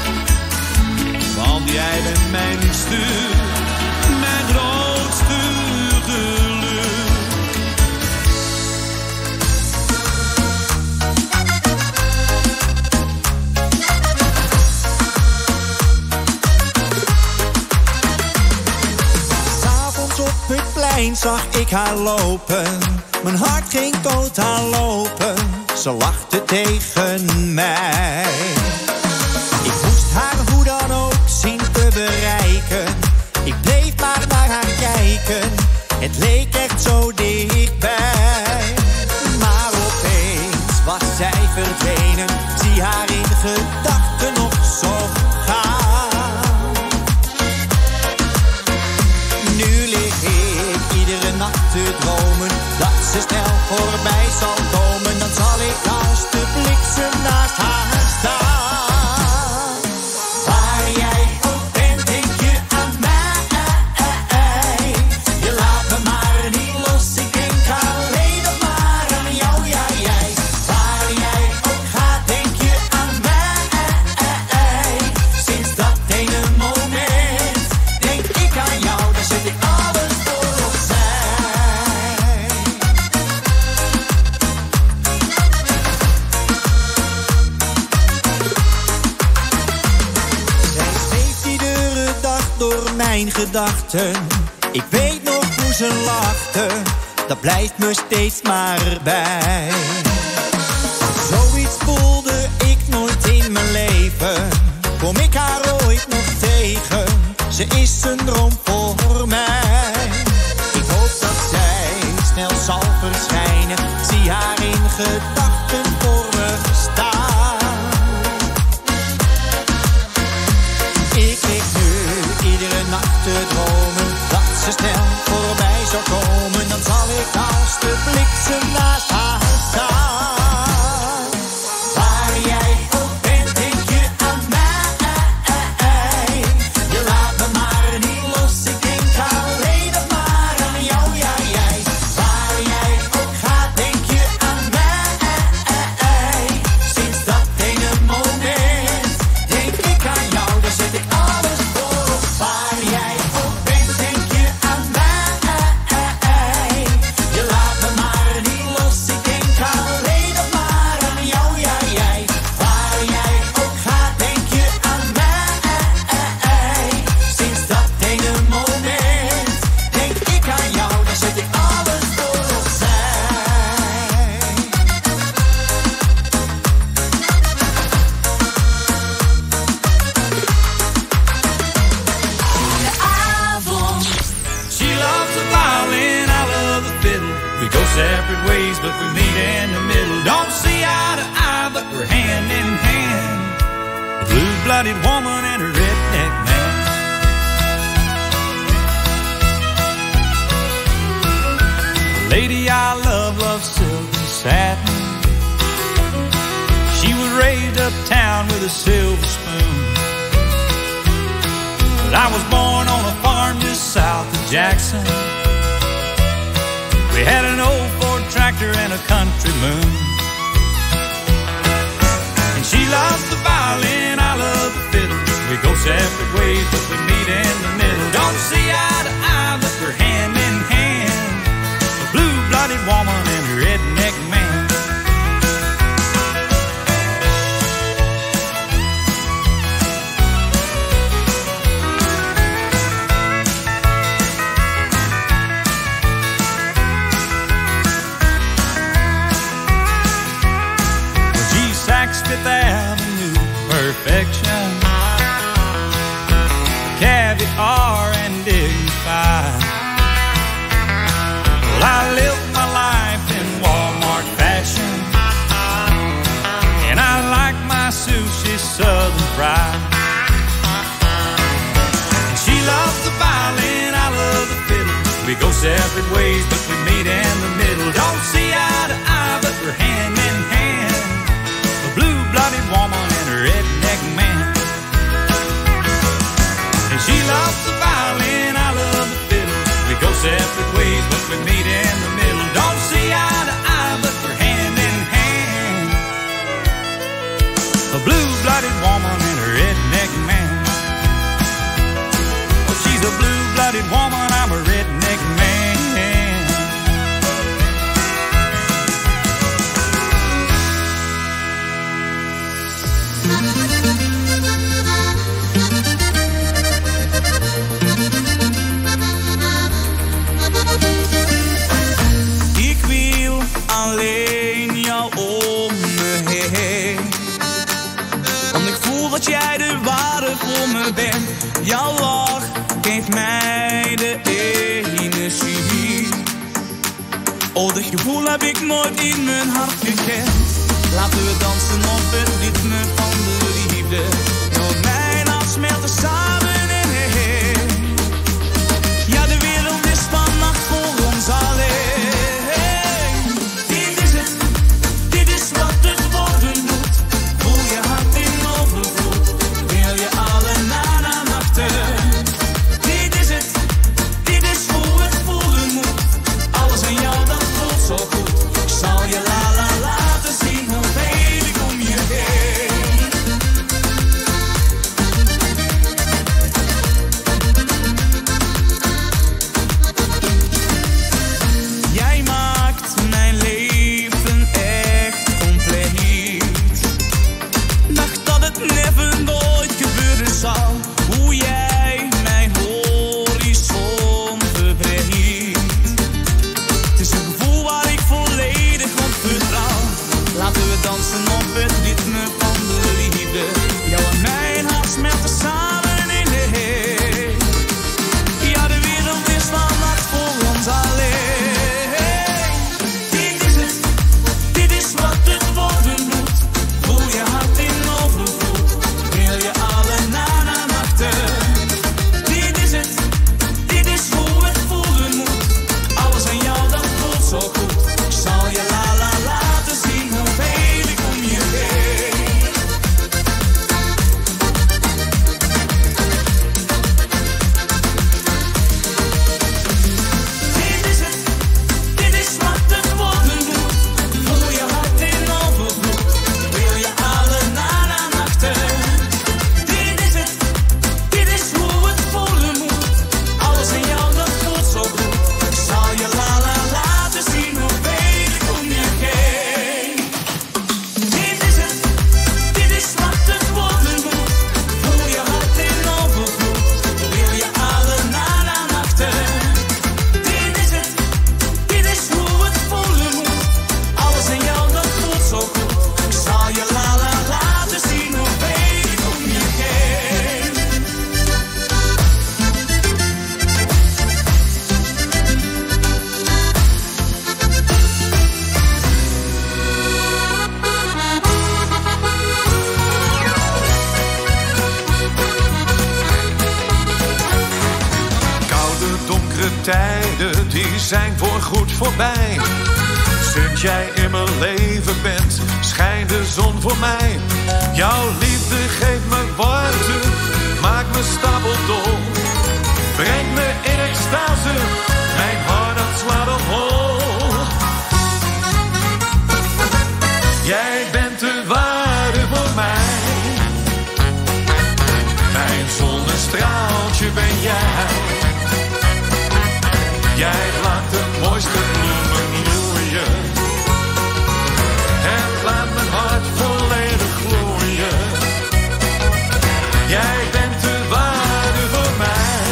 J: Want jij bent mijn liefste, mijn grootste geluk.
K: S'avonds op het plein zag ik haar lopen. Mijn hart ging totaal lopen. Ze lachte tegen mij. Ik moest haar hoe dan ook zien te bereiken. Ik bleef maar naar haar kijken. Het leek echt zo dichtbij. Maar opeens was zij verdwenen. Zie haar in gedachten nog zo gaan. Nu lig ik iedere nacht te dromen dat ze snel voorbij zal komen. Dan zal ik als de bliksem naast haar staan. Waar jij ook bent, denk je aan mij. Je laat me maar niet los, ik denk alleen nog maar aan jou, ja, jij. Waar jij ook gaat, denk je aan mij. Sinds dat ene moment denk ik aan jou, dan zet ik alles voor opzij. Zij zweeft iedere dag door mijn gedachten. Ik weet nog hoe ze lachte, dat blijft me steeds maar bij. Zoiets voelde ik nooit in mijn leven. Kom ik haar ooit nog tegen? Ze is een droom voor mij. Ik hoop dat zij snel zal verschijnen. Zie haar in gedachten voor me staan. Ik lig nu iedere nacht te dromen dat ze snel voorbij zou komen. Dan zal ik als de bliksem naast haar staan. Waar jij ook bent, denk je aan mij. Je laat me maar niet los,
J: separate ways, but we meet in the middle. Don't see eye to eye, but we're hand in hand. A blue-blooded woman and a redneck man. The lady I love loves silk and satin. She was raised uptown with a silver spoon. But I was born on a farm just south of Jackson. We had an old Ford tractor and a country moon. And she loves the violin, I love the fiddle. We go separate ways, but we meet in the middle. Don't see eye to eye, but we're hand in hand. A blue-blooded woman and a redneck man. Fifth Avenue, perfection, caviar and dignified. Well, I live my life in Walmart fashion, and I like my sushi Southern fried. And she loves the violin, I love the fiddle. We go separate ways, but we meet in the middle. Don't see eye to eye, but we're hand in hand. Blue-blooded woman and a redneck man. And she loves the violin, I love the fiddle. We go separate ways, but we meet in the middle. Don't see eye to eye, but we're hand in hand. A blue-blooded woman and a redneck man. Well, she's a blue-blooded woman, I'm a redneck man.
E: Ik wil alleen jou om me heen, want ik voel dat jij de ware voor me bent. Jouw lach geeft mij de energie. Oh, dat gevoel heb ik nooit in mijn hart gekend. Laten we dansen op het ritme van de liefde. Door mijn hart smelten samen in één. Ja, de wereld is vannacht voor ons alleen. Dit is het, dit is wat het worden moet. Voel je hart in overvloed, wil je alle nachten. Dit is het, dit is hoe het voelen moet. Alles aan jou, dat voelt zo goed. Ik zal je la la laten zien, oh baby, kom je heen.
L: tijden die zijn voorgoed voorbij. Sinds jij in mijn leven bent, schijnt de zon voor mij. Jouw liefde geeft me warmte, maakt me stapeldol. Brengt me in extase, mijn hart dat slaat op hol. Jij bent de waarde voor mij. Mijn zonnestraaltje ben jij. Jij laat de mooiste bloemen bloeien. En laat mijn hart volledig gloeien. Jij bent de waarde voor mij.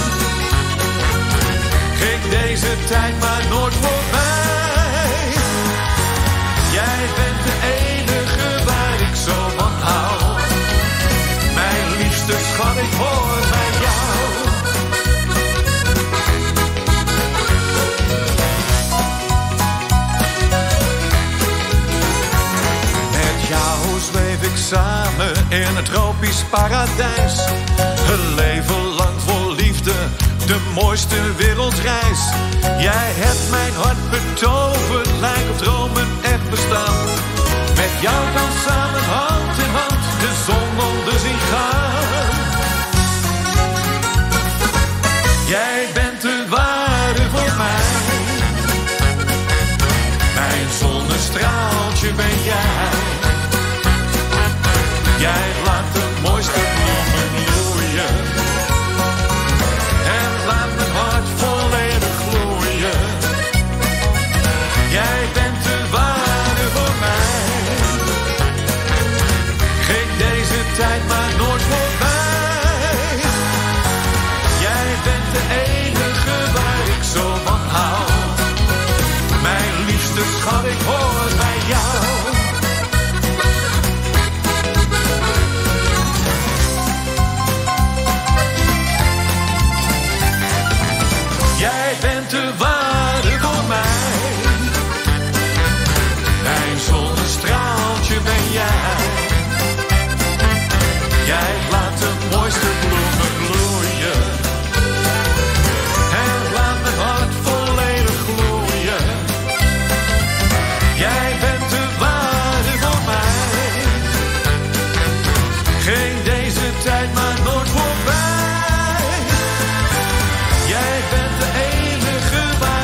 L: Geef deze tijd maar nooit voorbij. Jij bent de enige waar ik zo van hou. Mijn liefste schat, ik hoor bij jou. Zweef ik samen in het tropisch paradijs. Een leven lang vol liefde, de mooiste wereldreis. Jij hebt mijn hart betoverd, lijkt op dromen echt bestaan. Met jou kan samen hand in hand de zon onder zien gaan. Jij bent de waarde voor mij. Mijn zonnestraaltje ben jij. Jij laat de mooiste bloemen bloeien. En laat mijn hart volledig gloeien. Jij bent de waarde voor mij. Geef deze tijd maar nooit voorbij. Jij bent de enige waar ik zo van hou. Mijn liefste schat, ik hoor bij jou. Jij bent de waarde voor mij. Mijn zonnestraaltje ben jij. Jij laat de mooiste bloemen bloeien. En laat mijn hart volledig gloeien. Jij bent de waarde voor mij. Geen deze tijd maar nooit voorbij. Jij bent de enige waar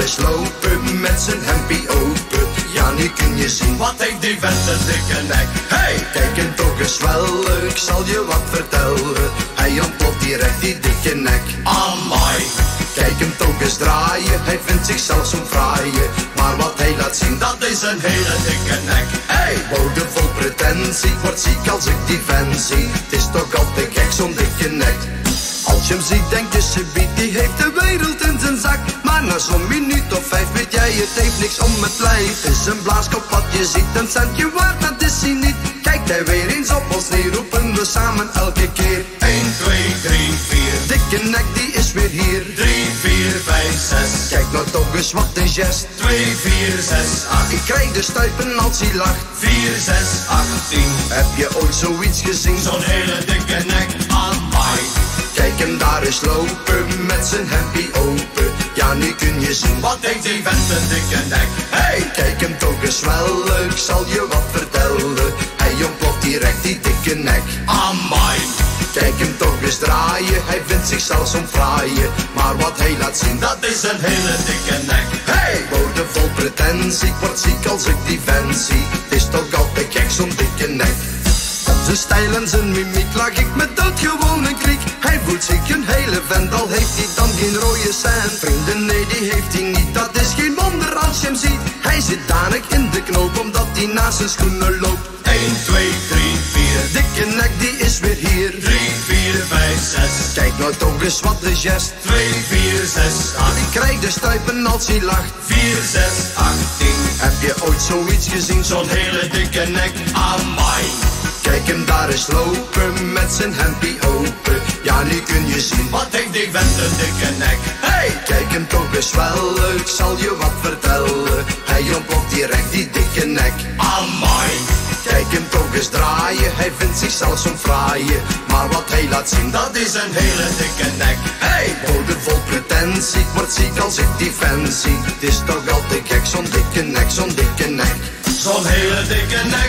M: eens lopen met zijn hempie open. Ja, nu kun je zien,
C: Wat heeft die vent een dikke nek?
M: hey, kijk hem toch eens wel, ik zal je wat vertellen. Hij ontploft direct die dikke nek.
C: Amai,
M: Kijk hem toch eens draaien, hij vindt zichzelf zo'n fraaie. Maar wat hij laat zien,
C: dat is een hele dikke nek.
M: hey, bodemvol pretentie, word ziek als ik die vent zie. Het is toch altijd gek, zo'n dikke nek. Als je hem ziet, denk je subiet, die heeft de wereld in zijn zak. Maar na zo'n minuut of 5 weet jij, het heeft niks om het lijf. Het is een blaaskop wat je ziet, een centje waard, dat is hij niet. Kijkt hij weer eens op ons neer, roepen we samen elke keer.
C: 1, 2, 3, 4.
M: Dikke nek, die is weer hier.
C: 3, 4, 5, 6.
M: Kijk nou toch eens wat een gest.
C: 2, 4, 6, 8.
M: Ik krijg de stuipen als hij lacht.
C: 4, 6, 18.
M: Heb je ooit zoiets gezien?
C: Zo'n hele dikke nek. Amai.
M: Kijk hem daar eens lopen met zijn hempie open. Ja, nu kun je zien,
C: Wat heeft die vent een dikke nek?
M: hey, kijk hem toch eens wel, ik zal je wat vertellen. Hij ontploft direct die dikke nek.
C: Amai.
M: Kijk hem toch eens draaien, hij vindt zichzelf zo'n fraaie. Maar wat hij laat zien,
C: Dat is een hele dikke nek.
M: hey, bodemvol pretentie, ik word ziek als ik die vent zie. Het is toch altijd gek, zo'n dikke nek. Op zijn stijl en zijn mimiek lag ik met doodgewoon een kriek. Hij voelt zich een hele vent, al heeft hij dan geen rode cent. Vrienden, nee, die heeft hij niet, dat is geen wonder als je hem ziet. Hij zit danig in de knoop, omdat hij naast zijn schoenen loopt.
C: 1, 2, 3, 4.
M: Dikke nek, die is weer hier.
C: 3, 4, 5, 6.
M: Kijk nou toch eens wat een gest.
C: 2, 4, 6, 8.
M: Ik krijg de stuipen als hij lacht.
C: 4, 6, 18.
M: Heb je ooit zoiets gezien?
C: Zo'n hele dikke nek. Amai.
M: Kijk hem daar eens lopen met zijn hempie open. Ja, nu kun je zien,
C: Wat heeft die vent een dikke nek?
M: hey, kijk hem toch eens wel, ik zal je wat vertellen. Hij ontploft direct die dikke nek.
C: Amai.
M: Kijk hem toch eens draaien, hij vindt zichzelf zo'n fraaie. Maar wat hij laat zien,
C: Dat is een hele dikke nek.
M: hey, bodemvol pretentie, ik word ziek als ik die vent zie. Het is toch altijd gek, zo'n dikke nek, zo'n dikke nek.
C: Zo'n hele dikke nek.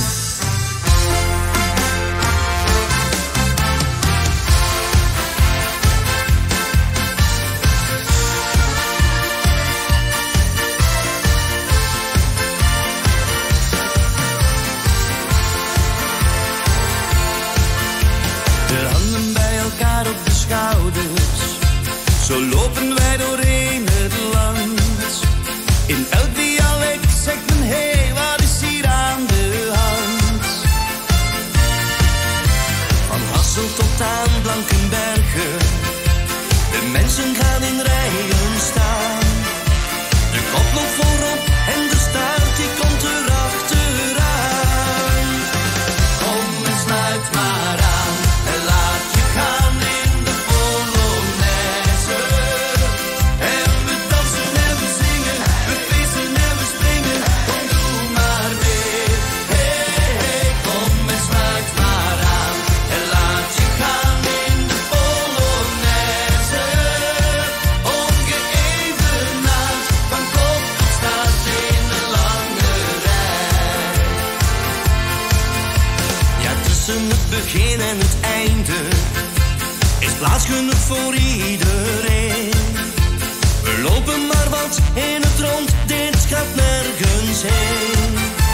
I: De handen bij elkaar op de schouders, zo lopen wij doorheen het land. In elk dialect zegt men, hey, wat is hier aan de hand? Van Hasselt tot aan Blankenbergen, de mensen gaan in rijen staan. De kop loopt voorop en de staart die komt erachteraan. Kom en sluit maar aan en laat je gaan in de Polonaise. En we dansen en we zingen, we feesten en we springen. Kom, doe maar mee. Hey, hey, kom en sluit maar aan en laat je gaan in de Polonaise. Ongeëvenaard, van kop tot staart in een lange rij. Ja, tussen het begin en het einde is plaats genoeg voor iedereen. We lopen maar wat in het rond, dit gaat nergens heen.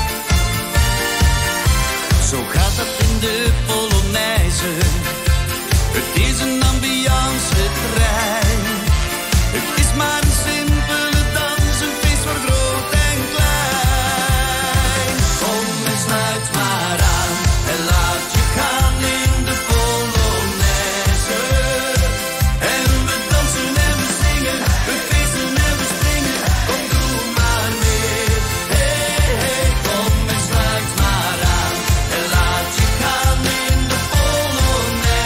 I: Zo gaat dat in de Polonaise. Het is een ambiance trein. Het is maar een simpele dans, een feest voor groot en klein. Kom en sluit maar aan en laat je gaan in de Polonaise. En we dansen en we zingen, we feesten en we springen. Kom, doe maar mee. Hey, hey, kom en sluit maar aan en laat je gaan in de Polonaise.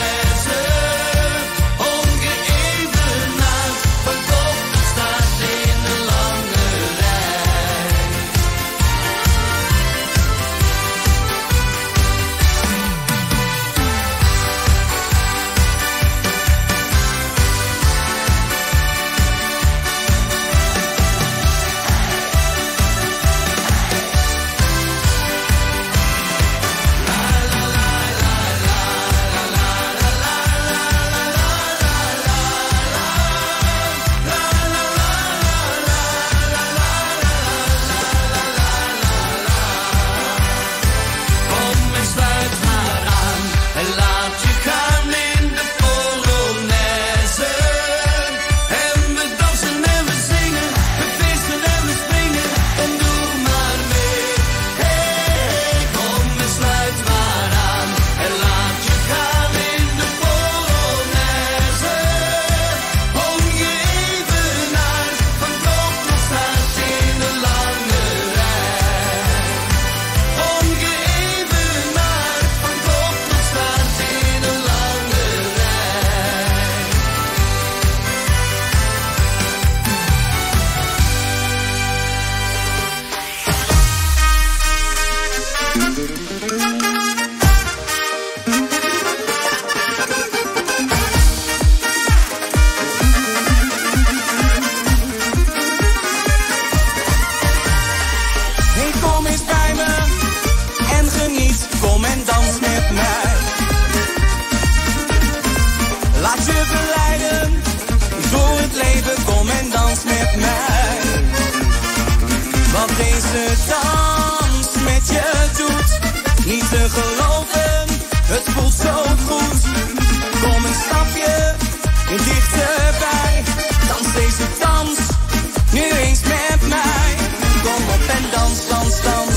I: verleiden door het leven, kom en dans met mij. Wat deze dans met je doet, niet te geloven, het voelt zo goed. Kom een stapje dichterbij, dans deze dans nu eens met mij. Kom op en dans, dans, dans.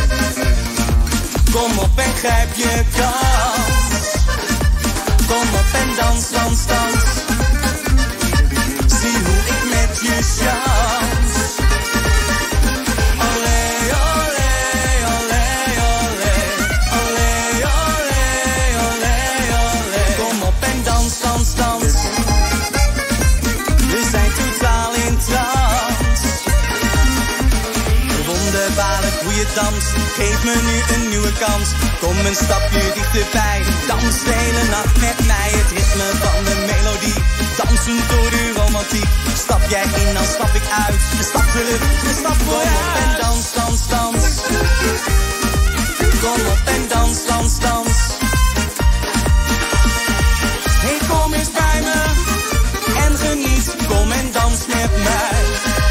I: Kom op en grijp je kans. Kom op en dans, dans, dans. Zie hoe ik met je chans. Olé, olé, olé, olé. Olé, olé, olé, olé. Kom op en dans, dans, dans. We zijn totaal in trance. Wonderbaarlijk hoe je danst. Geef me nu een nieuwe kans. Kom een stapje dichterbij. Dans de hele nacht met mij. Het ritme van de melodie. Dansen door de romantiek. Stap jij in, dan stap ik uit. Een stap terug, een stap vooruit. Kom op en dans, dans, dans. Kom op en dans, dans, dans. Hey, kom eens bij me en geniet. Kom en dans met mij.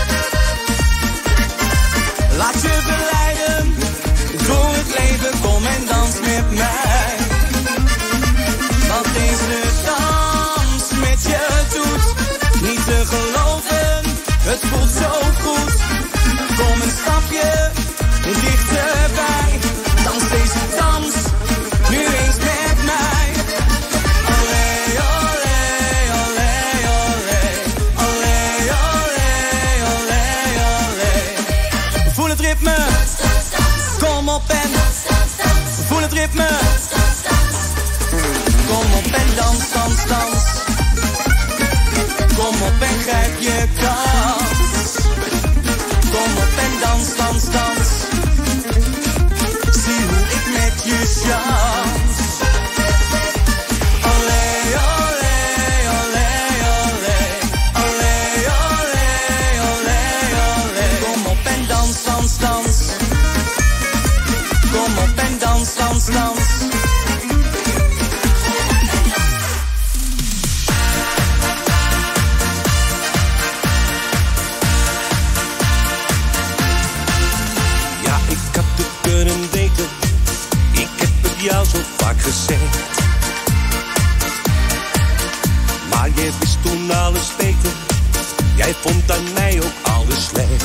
I: Laat je verleiden door het leven, kom en dans met mij. Wat deze dans met je doet, niet te geloven, het voelt zo goed. Kom een stapje dichterbij, dans deze dans nu eens met mij. Olé, olé, olé, olé. Olé, olé, olé, olé. Voel het ritme, kom op en voel het ritme. Kom op en dans, dans, dans. Kom op en grijp je kans. Kom op en dans, dans, dans. Zie hoe ik met je chans. Olé, olé, olé, olé. Olé, olé, olé, olé. Kom op en dans, dans, dans. Kom op en dans, dans, dans.
N: Ja, ik had het kunnen weten. Ik heb het jou zo vaak gezegd. Maar jij wist toen alles beter. Jij vond aan mij ook alles slecht.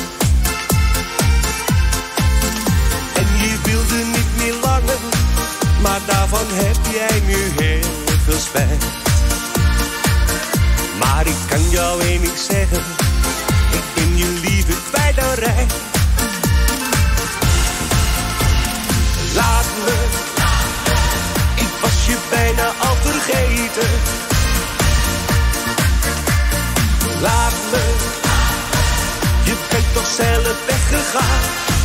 N: En je wilde niet meer langer, maar daarvan heb jij nu heel veel spijt. Maar ik kan jou één ding zeggen, ik ben je liever kwijt dan rijk. Laat me, ik was je bijna al vergeten. Laat me, je bent toch zelf weggegaan.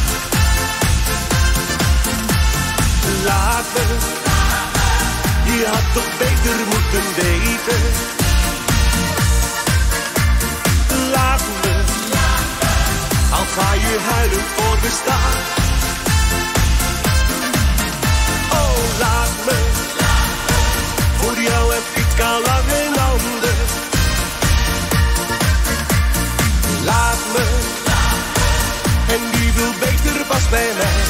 N: Laat me, je had toch beter moeten weten. Laat me, al ga je huilen voor bestaan. Oh, laat me, voor jou heb ik al lang een ander. Laat me, en die wil beter was bij mij.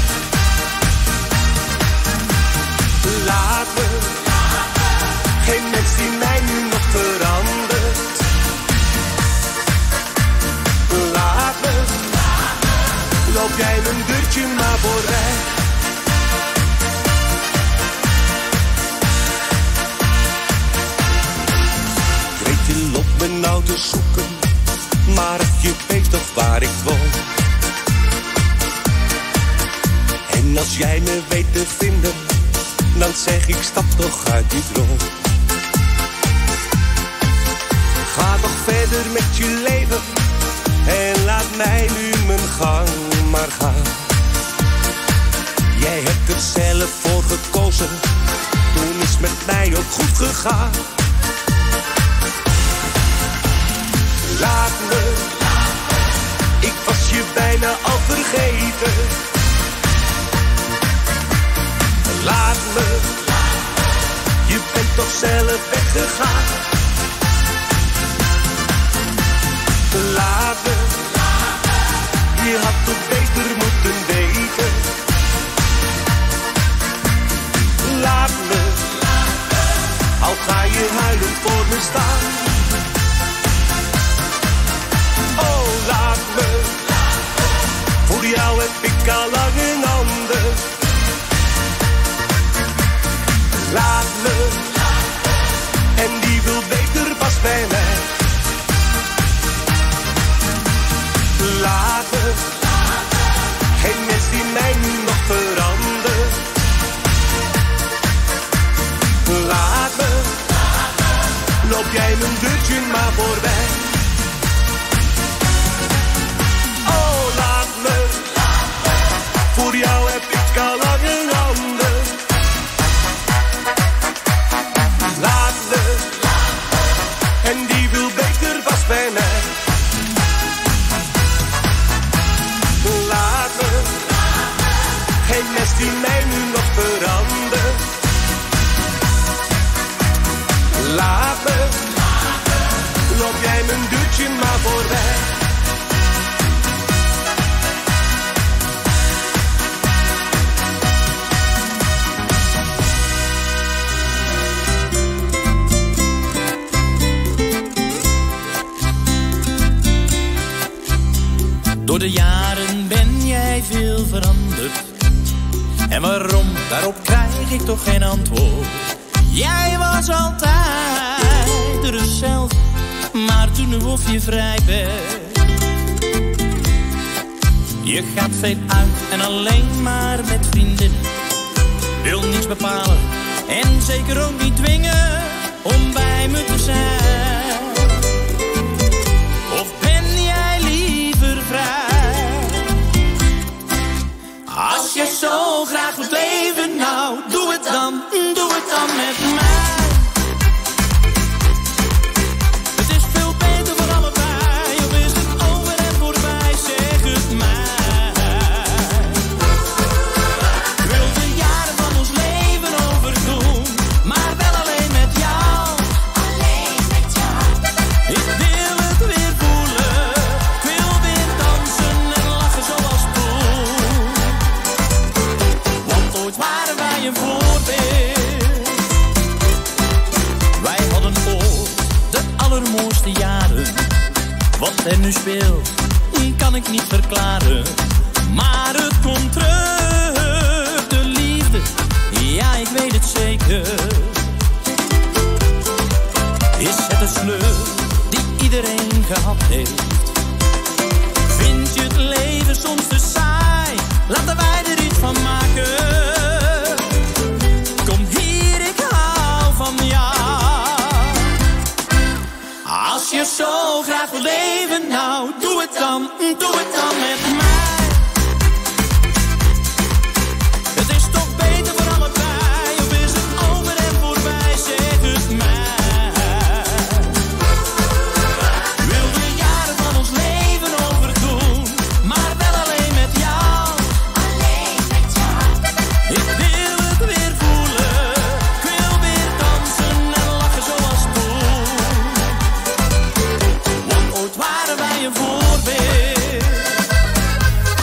N: Laat me, geen mens die mij nu nog verandert. Laat me, loop jij mijn deurtje maar voorbij. Ik weet je loopt me nou te zoeken, maar je weet toch waar ik woon. En als jij me weet te vinden, dan zeg ik stap toch uit die droom. Ga toch verder met je leven en laat mij nu mijn gang maar gaan. Jij hebt er zelf voor gekozen, toen is met mij ook goed gegaan. Laat me, ik was je bijna al vergeten. Laat me, je bent toch zelf weggegaan. jij mijn deurtje maar voorbij. Oh, laat me, voor jou heb ik al lang een ander. Laat me, en die wil beter vast bij mij. Laat me, geen mes die mij nu nog verandert. Laat me, loop jij mijn deurtje maar voorbij.
O: Door de jaren ben jij veel veranderd. En waarom, daarop krijg ik toch geen antwoord. Jij was altijd de rust zelf, maar toen of je vrij bent. Je gaat veel uit en alleen maar met vriendinnen. Wil niets bepalen en zeker ook niet dwingen om bij me te zijn. Of ben jij liever vrij? Als je zo graag wilt leven, nou, doe het dan met mij. Het is veel beter voor allebei, of is het over en voorbij, zeg het mij. Ik wil de jaren van ons leven overdoen, maar wel alleen met jou. Alleen met jou. Ik wil het weer voelen, ik wil weer dansen en lachen zoals toen. Want ooit waren wij een voorbeeld. Wij hadden ooit de allermooiste jaren. Wat er nu speelt, kan ik niet verklaren. Maar het komt terug, de liefde, ja ik weet het zeker. Is het de sleur die iedereen gehad heeft? Vind je het leven soms te saai? Laten wij er iets van maken. Kom hier, ik hou van jou. Als je zo graag wil leven, nou, doe het dan met mij. Het is toch beter voor allebei, of is het over en voorbij, zeg het mij. Wil de jaren van ons leven overdoen, maar wel alleen met jou. Alleen met jou. Ik wil het weer voelen, ik wil weer dansen en lachen zoals toen. Want ooit waren wij een voorbeeld.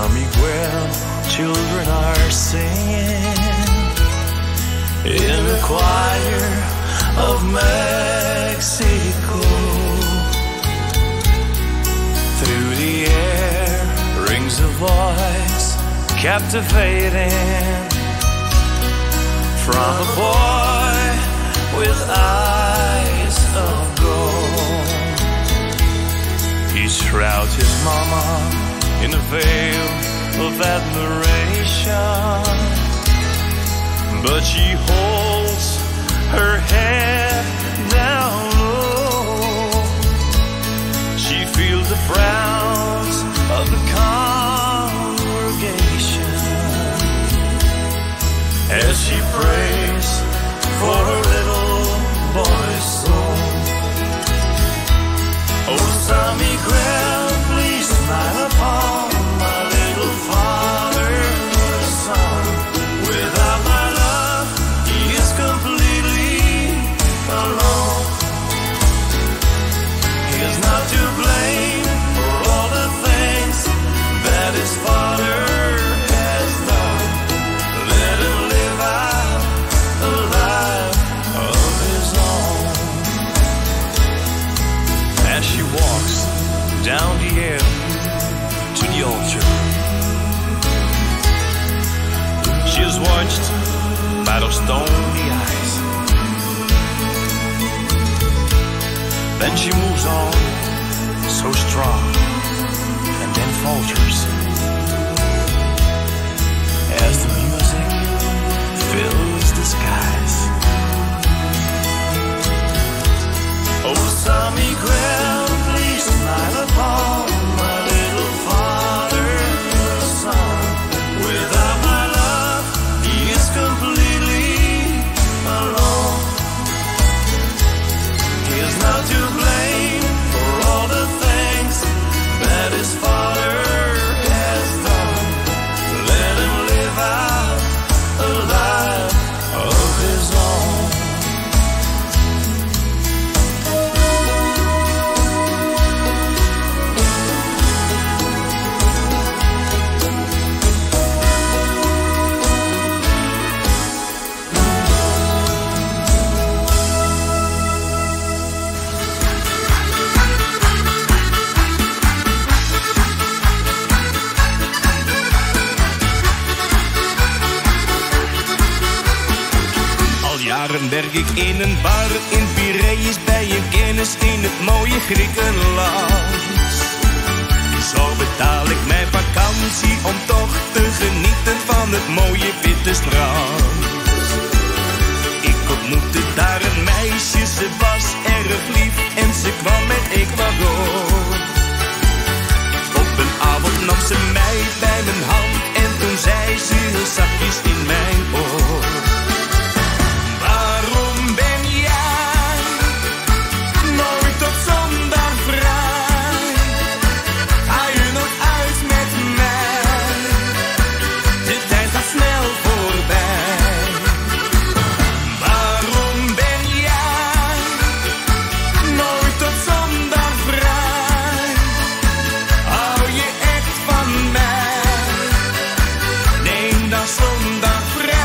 P: San Miguel, children are singing in the choir of Mexico. Through the air rings a voice captivating from a boy with eyes of gold. He shrouds his mama in a veil of admiration, but she holds her head down low. She feels the frowns of the congregation as she prays for her little boy's soul. Oh, San Miguel, please smile upon my little father's son. Without my love, he is completely alone. He is not to blame for all the things that his father has done. Let him live out a life of his own. As she walks down the aisle to the altar, she is watched by those stony eyes. Then she moves on, so strong, and then falters as the music fills the skies. Oh, San Miguel, please smile upon my little father's son. Without my love, he is completely alone. He is not to blame for all the things that his father has done. Let him live out a life of his own.
I: Jaren werk ik in een bar in Piraeus bij een kennis in het mooie Griekenland. Zo betaal ik mijn vakantie om toch te genieten van het mooie witte strand. Ik ontmoette daar een meisje, ze was erg lief en ze kwam met Ecuador. Op een avond nam ze mij bij mijn hand en toen zei ze heel zachtjes in mijn oor: waarom ben jij nooit op zondag vrij? Ga je nog uit met mij? De tijd gaat snel voorbij. Waarom ben jij nooit op zondag vrij? Hou je echt van mij? Neem dan zondag vrij.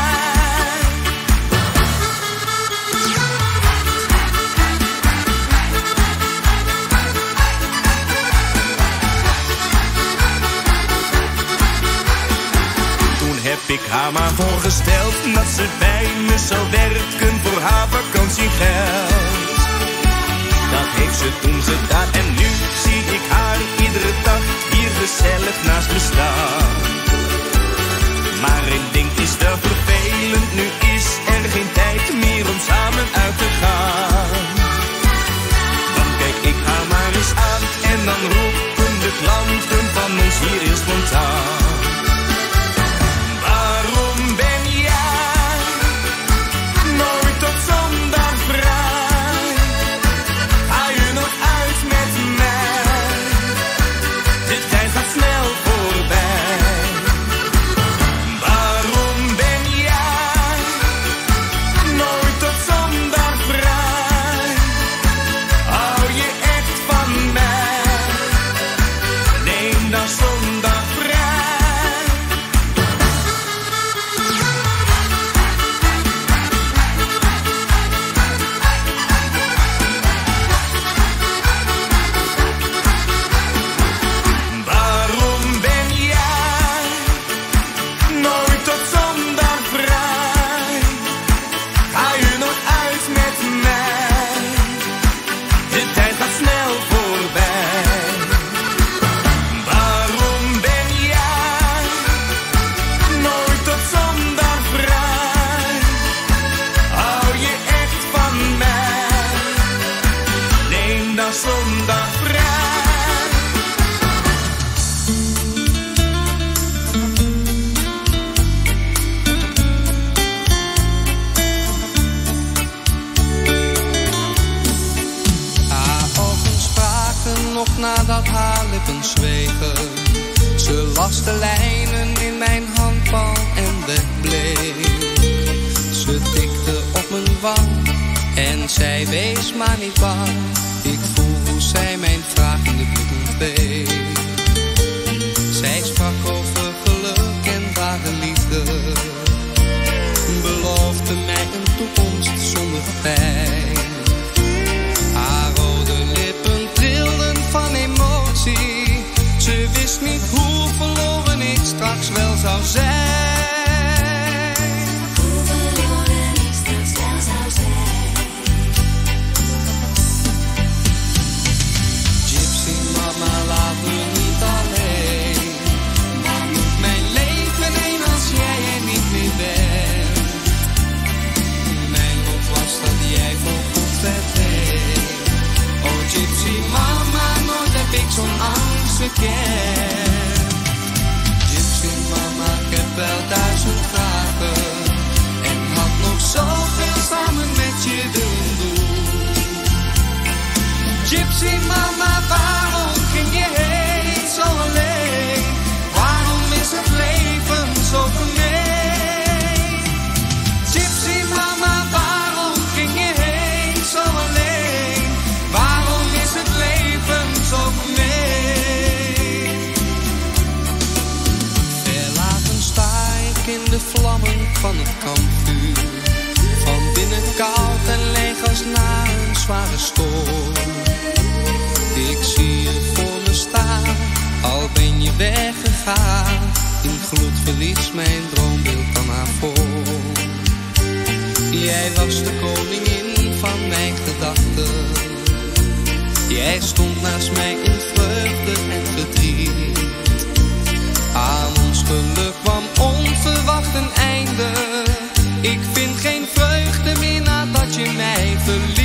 I: Heb ik haar maar voorgesteld dat ze bij me zou werken voor haar vakantiegeld. Dat heeft ze toen gedaan en nu zie ik haar iedere dag hier gezellig naast me staan. Maar één ding is wel vervelend, nu is er geen tijd meer om samen uit te gaan. Dan kijk ik haar maar eens aan en dan roepen de klanten van ons hier heel spontaan: waarom ben jij nooit op zondag vrij? Ga je nog uit met mij? De tijd gaat snel voorbij. Waarom ben jij nooit op zondag vrij? Hou je echt van mij? Neem dan zondag vrij.
Q: zwegen. Ze las de lijnen in mijn handpalm en wegbleef. Ze tikte op mijn wang en zij wees maar niet bang. Ik voel hoe zij mijn vragende blikken beet. Zij sprak over geluk en ware liefde. Beloofde mij een toekomst zonder pijn. Haar rode lippen trilden van emotie. Ze wist niet hoe verloren ik straks wel zou zijn.
H: Hoe verloren ik straks wel zou zijn.
Q: Gypsy mama, laat me niet alleen. Waar moet mijn leven heen als jij er niet meer bent? Mijn lot was dat jij voorgoed verdween. Oh Gypsy mama, nooit heb ik zo'n angst gekend. Gypsy mama, ik heb wel 1000 vragen. En had nog zoveel samen met je willen doen. Gypsy mama, waarom ging je heen zo alleen? Waarom is het leven zo gemeen? Gypsy mama, waarom ging je heen zo alleen? Waarom is het leven zo gemeen? Verlaten sta ik in de vlammen van het kampvuur. Van binnen koud en leeg als na een zware storm. Ik zie je voor me staan, al ben je weggegaan. In gloed verliest mijn droombeeld dan haar vorm. Jij was de koningin van mijn gedachten. Jij stond naast mij in vreugde en verdriet. Aan ons geluk kwam onverwacht een einde. Ik vind geen vreugde meer nadat je mij verliet.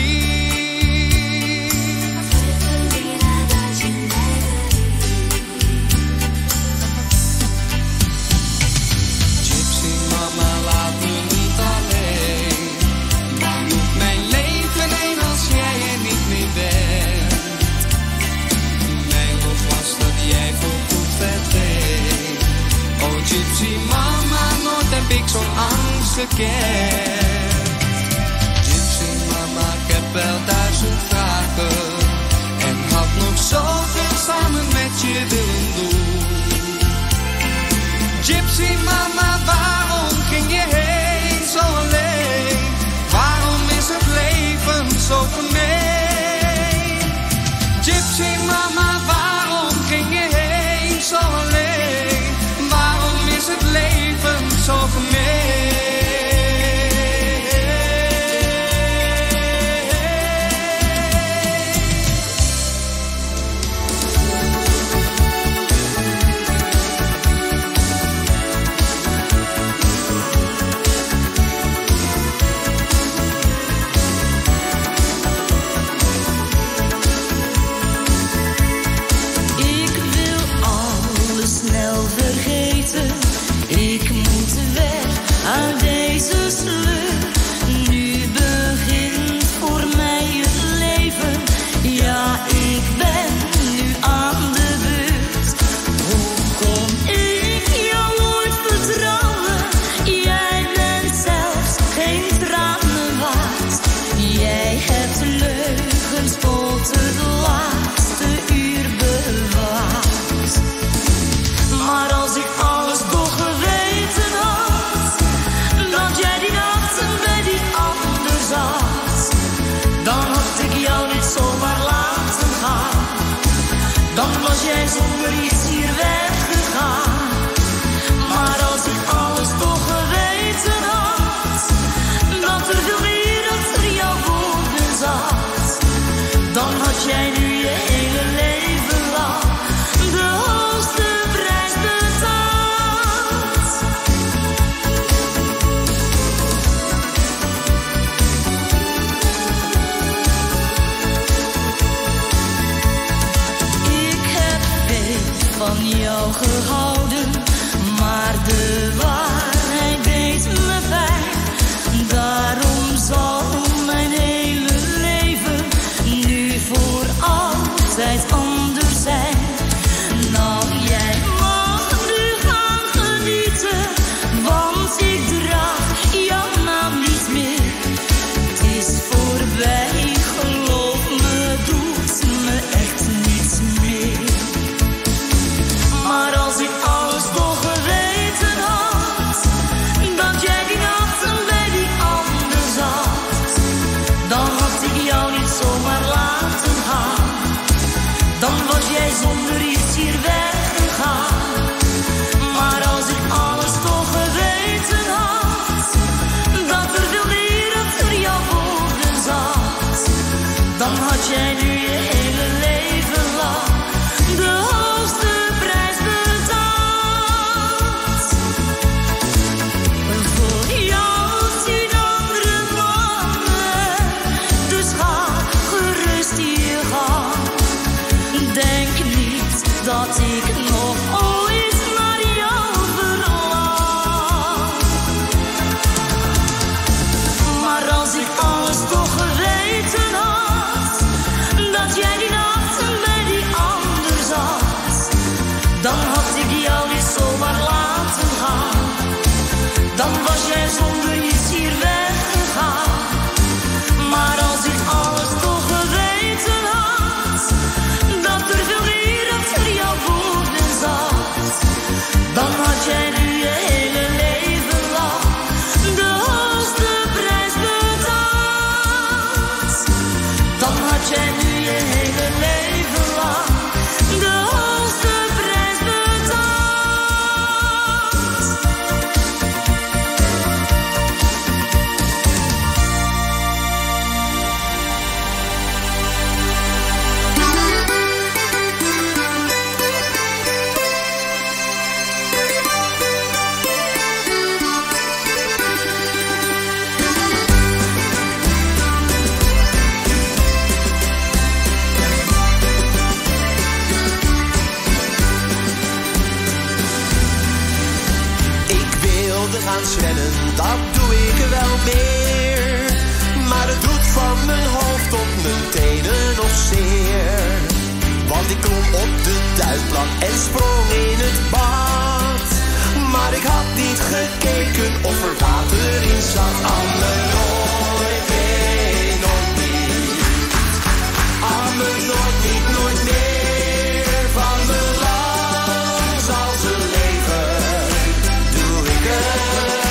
Q: Gypsy mama, laat me niet alleen. Waar moet mijn leven heen als jij er niet meer bent? Mijn lot was dat jij voorgoed verdween. Oh Gypsy mama, nooit heb ik zo'n angst gekend. Gypsy mama, ik heb wel 1000 vragen. En had nog zoveel samen met je willen doen. Gypsy mama, waarom ging je heen zo alleen? Waarom is het leven zo gemeen? Gypsy mama, waarom ging je heen zo alleen? Waarom is het leven zo gemeen?
H: Ik wil alles snel vergeten. Ik moet weg uit deze sleur. Nu begint voor mij het leven. Ja, ik ben nu aan de beurt. Hoe kon ik jou ooit vertrouwen? Jij bent zelfs geen tranen waard. Jij hebt leugens tot het laatste uur bewaard. Maar als ik alles toch geweten had, dat jij die nachten bij die ander zat, dan had ik jou niet zomaar laten gaan. Dan was jij zonder iets hier weggegaan. Maar als ik alles toch geweten had, dat er veel meer achter jouw woorden zat, dan had jij nu je hele leven lang de hoogste prijs betaald. Ik heb veel van jou gehouden, maar de waarheid deed me pijn. Daarom zal mijn hele leven nu voor altijd anders zijn.
O: dan had ik jou niet zomaar laten gaan. Dan was jij zonder iets hier weggegaan. Maar als ik alles toch geweten had, dat er veel meer achter jouw woorden zat, dan had jij nu je hele leven lang de hoogste prijs betaald. Dan had jij nu je hele leven lang de hoogste prijs betaald.
R: Gaan zwemmen, dat doe ik wel meer. Maar het doet van mijn hoofd tot mijn tenen nog zeer. Want ik klom op de duikplank en sprong in het bad. Maar ik had niet gekeken of er water in zat. Amme nooit meer, nooit niet. Amme nooit niet, nooit meer. Van mijn lang zal ze leven. Doe ik het.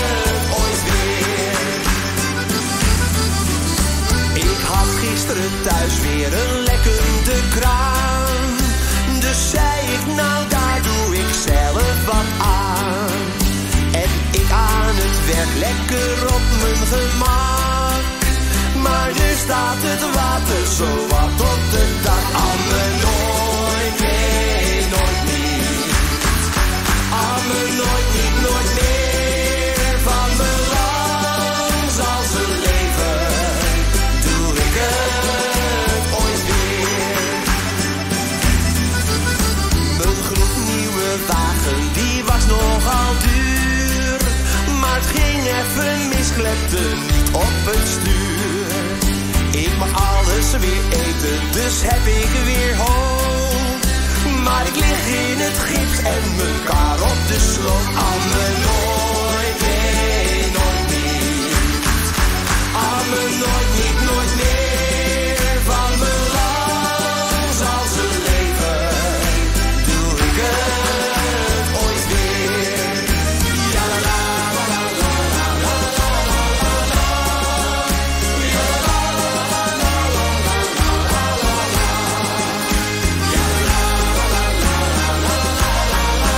R: Gisteren thuis weer een lekkende kraan. Dus zei ik, nou daar doe ik zelf wat aan. En ik aan het werk lekker op mijn gemak. Maar nu staat het water zo wat op de dak. Amme nooit meer, nooit niet. Amme nooit niet, nooit meer. Van mijn lang zal ze leven. Doe ik het ooit weer. Mijn gloednieuwe wagen, die was nogal duur. Maar het ging even mis, klepte niet op het stuur. Ik mag alles weer eten, dus heb ik weer hoop. Maar ik lig in het gips en mijn kar op de sloot. Amme nooit meer, nooit niet. Amme nooit niet, nooit meer. Van mijn lang zal ze leven. Doe ik het ooit weer. Ja la la la la la la la la la. Ja la la la la la la la la. Ja la la la la la la la la.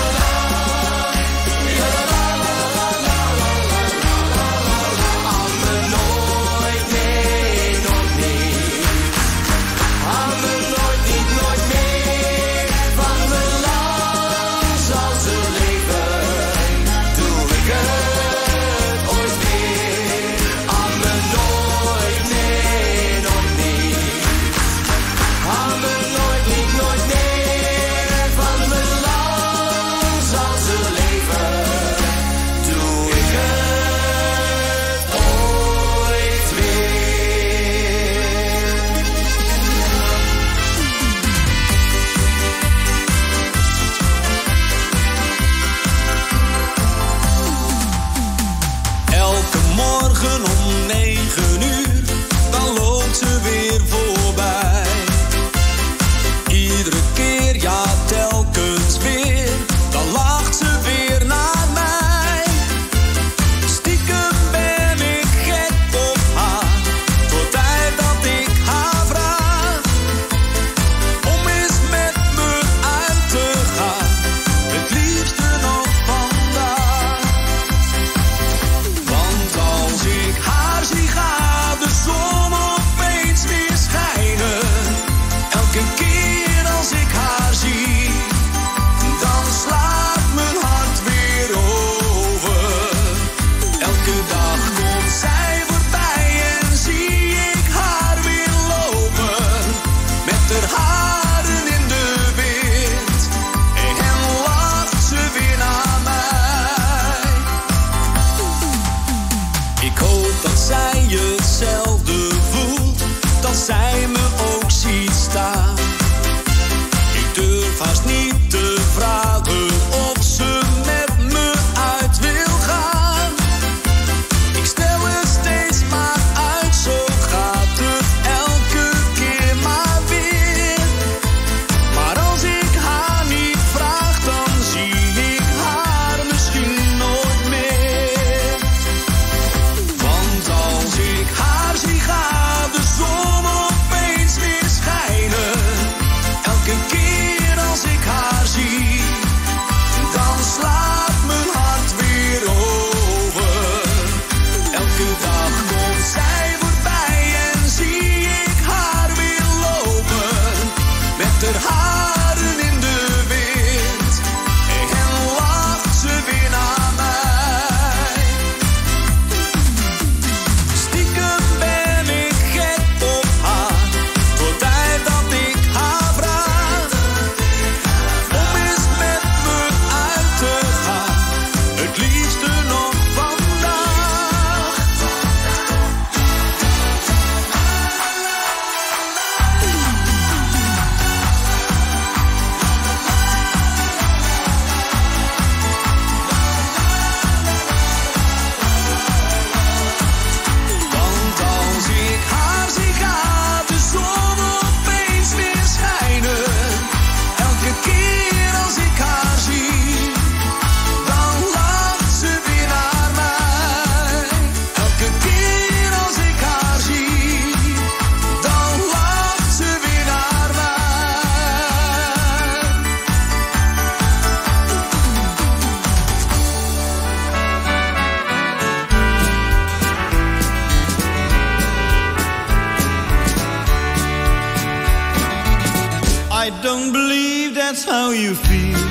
O: you feel.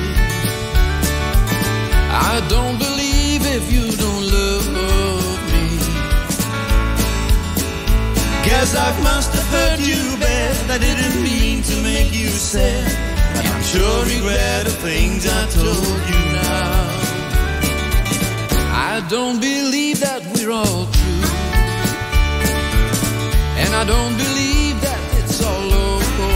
Q: I don't believe if you don't love me.
O: Guess I must have hurt you bad. I didn't mean to make you sad. And I'm sure regret the things I told you now.
Q: I don't believe that we're all true. And I don't believe that it's all over.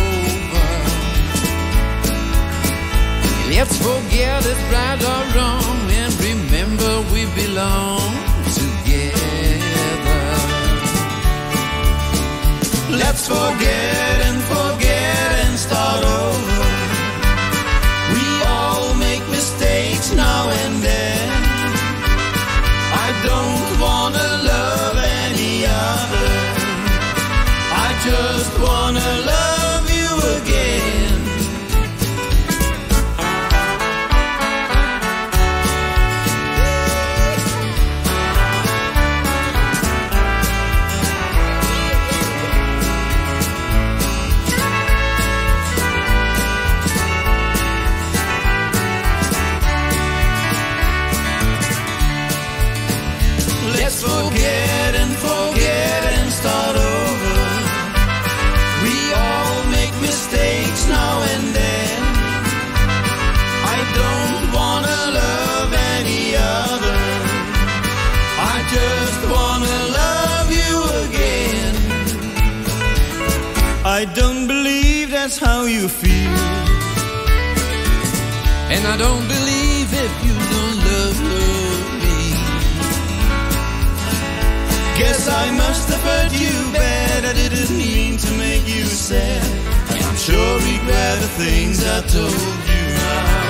Q: Let's forget it's right or wrong and remember we belong together.
O: Let's forget and start over. We all make mistakes now and then. I don't wanna love any other. I just wanna love you again. Let's forget and start over. We all make mistakes now and then. I don't wanna love any other. I just wanna love you again. I don't believe that's how you feel.
Q: And I don't believe if you don't love me.
O: Guess I must have hurt you bad. I didn't mean to make you sad. I'm sure regret the things I told you now.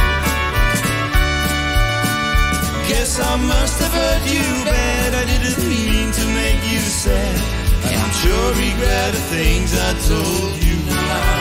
O: Guess I must have hurt you bad. I didn't mean to make you sad. I'm sure regret the things I told you now.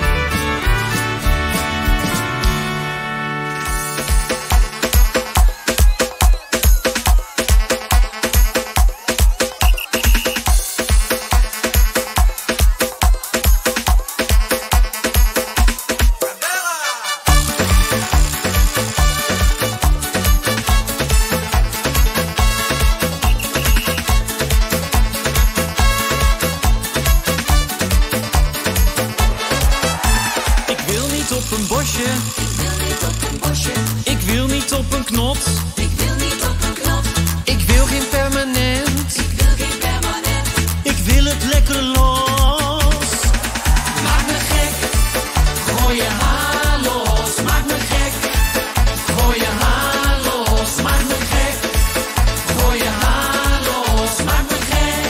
O: Ik wil niet op een knot.
Q: Ik wil geen permanent.
O: Ik wil het lekker los.
D: Maak me gek, gooi je haar los. Maak me gek, gooi je haar los. Maak me gek, gooi je haar los. Maak me gek.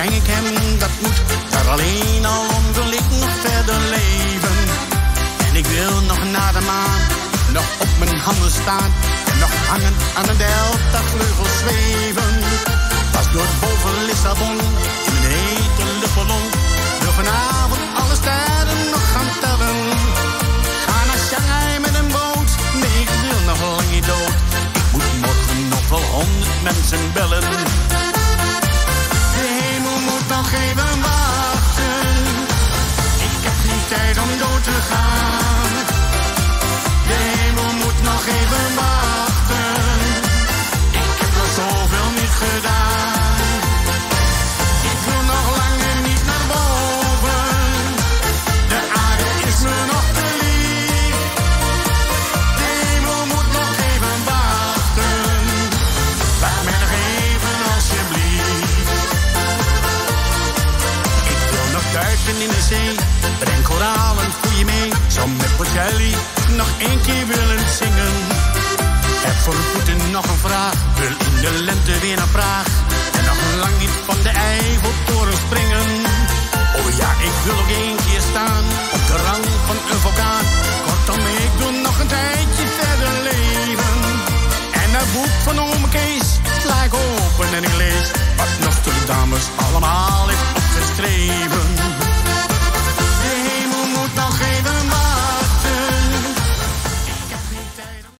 F: breng ik hem, dat moet. Daar alleen al om wil ik nog verder leven. En ik wil nog naar de maan, nog op mijn handen staan. En nog hangen aan een deltavleugel zweven. Pas door boven Lissabon, in mijn hete luchtballon. Wil vanavond alle sterren nog gaan tellen. Ga naar Shanghai met een boot, nee ik wil nog lang niet dood. Ik moet morgen nog wel 100 mensen bellen. De hemel moet nog even wachten. Ik heb geen tijd om dood te gaan. De hemel moet nog even wachten. Ik heb nog zoveel niet gedaan. Ik wil nog langer niet naar boven. De aarde is me nog te lief. De hemel moet nog even wachten. Laat mij nog even alsjeblieft. Ik wil nog duiken in de zee. Breng koralen voor je mee. Zou met Bocelli nog één keer willen zingen. Heb voor Poetin nog een vraag. Wil in de lente weer naar Praag. En nog lang niet van de Eiffeltoren springen. Oh ja, ik wil ook één keer staan op de rand van een vulkaan. Kortom, ik wil nog een tijdje verder leven. En dat boek van Ome Kees sla ik open en ik lees wat Nostradamus allemaal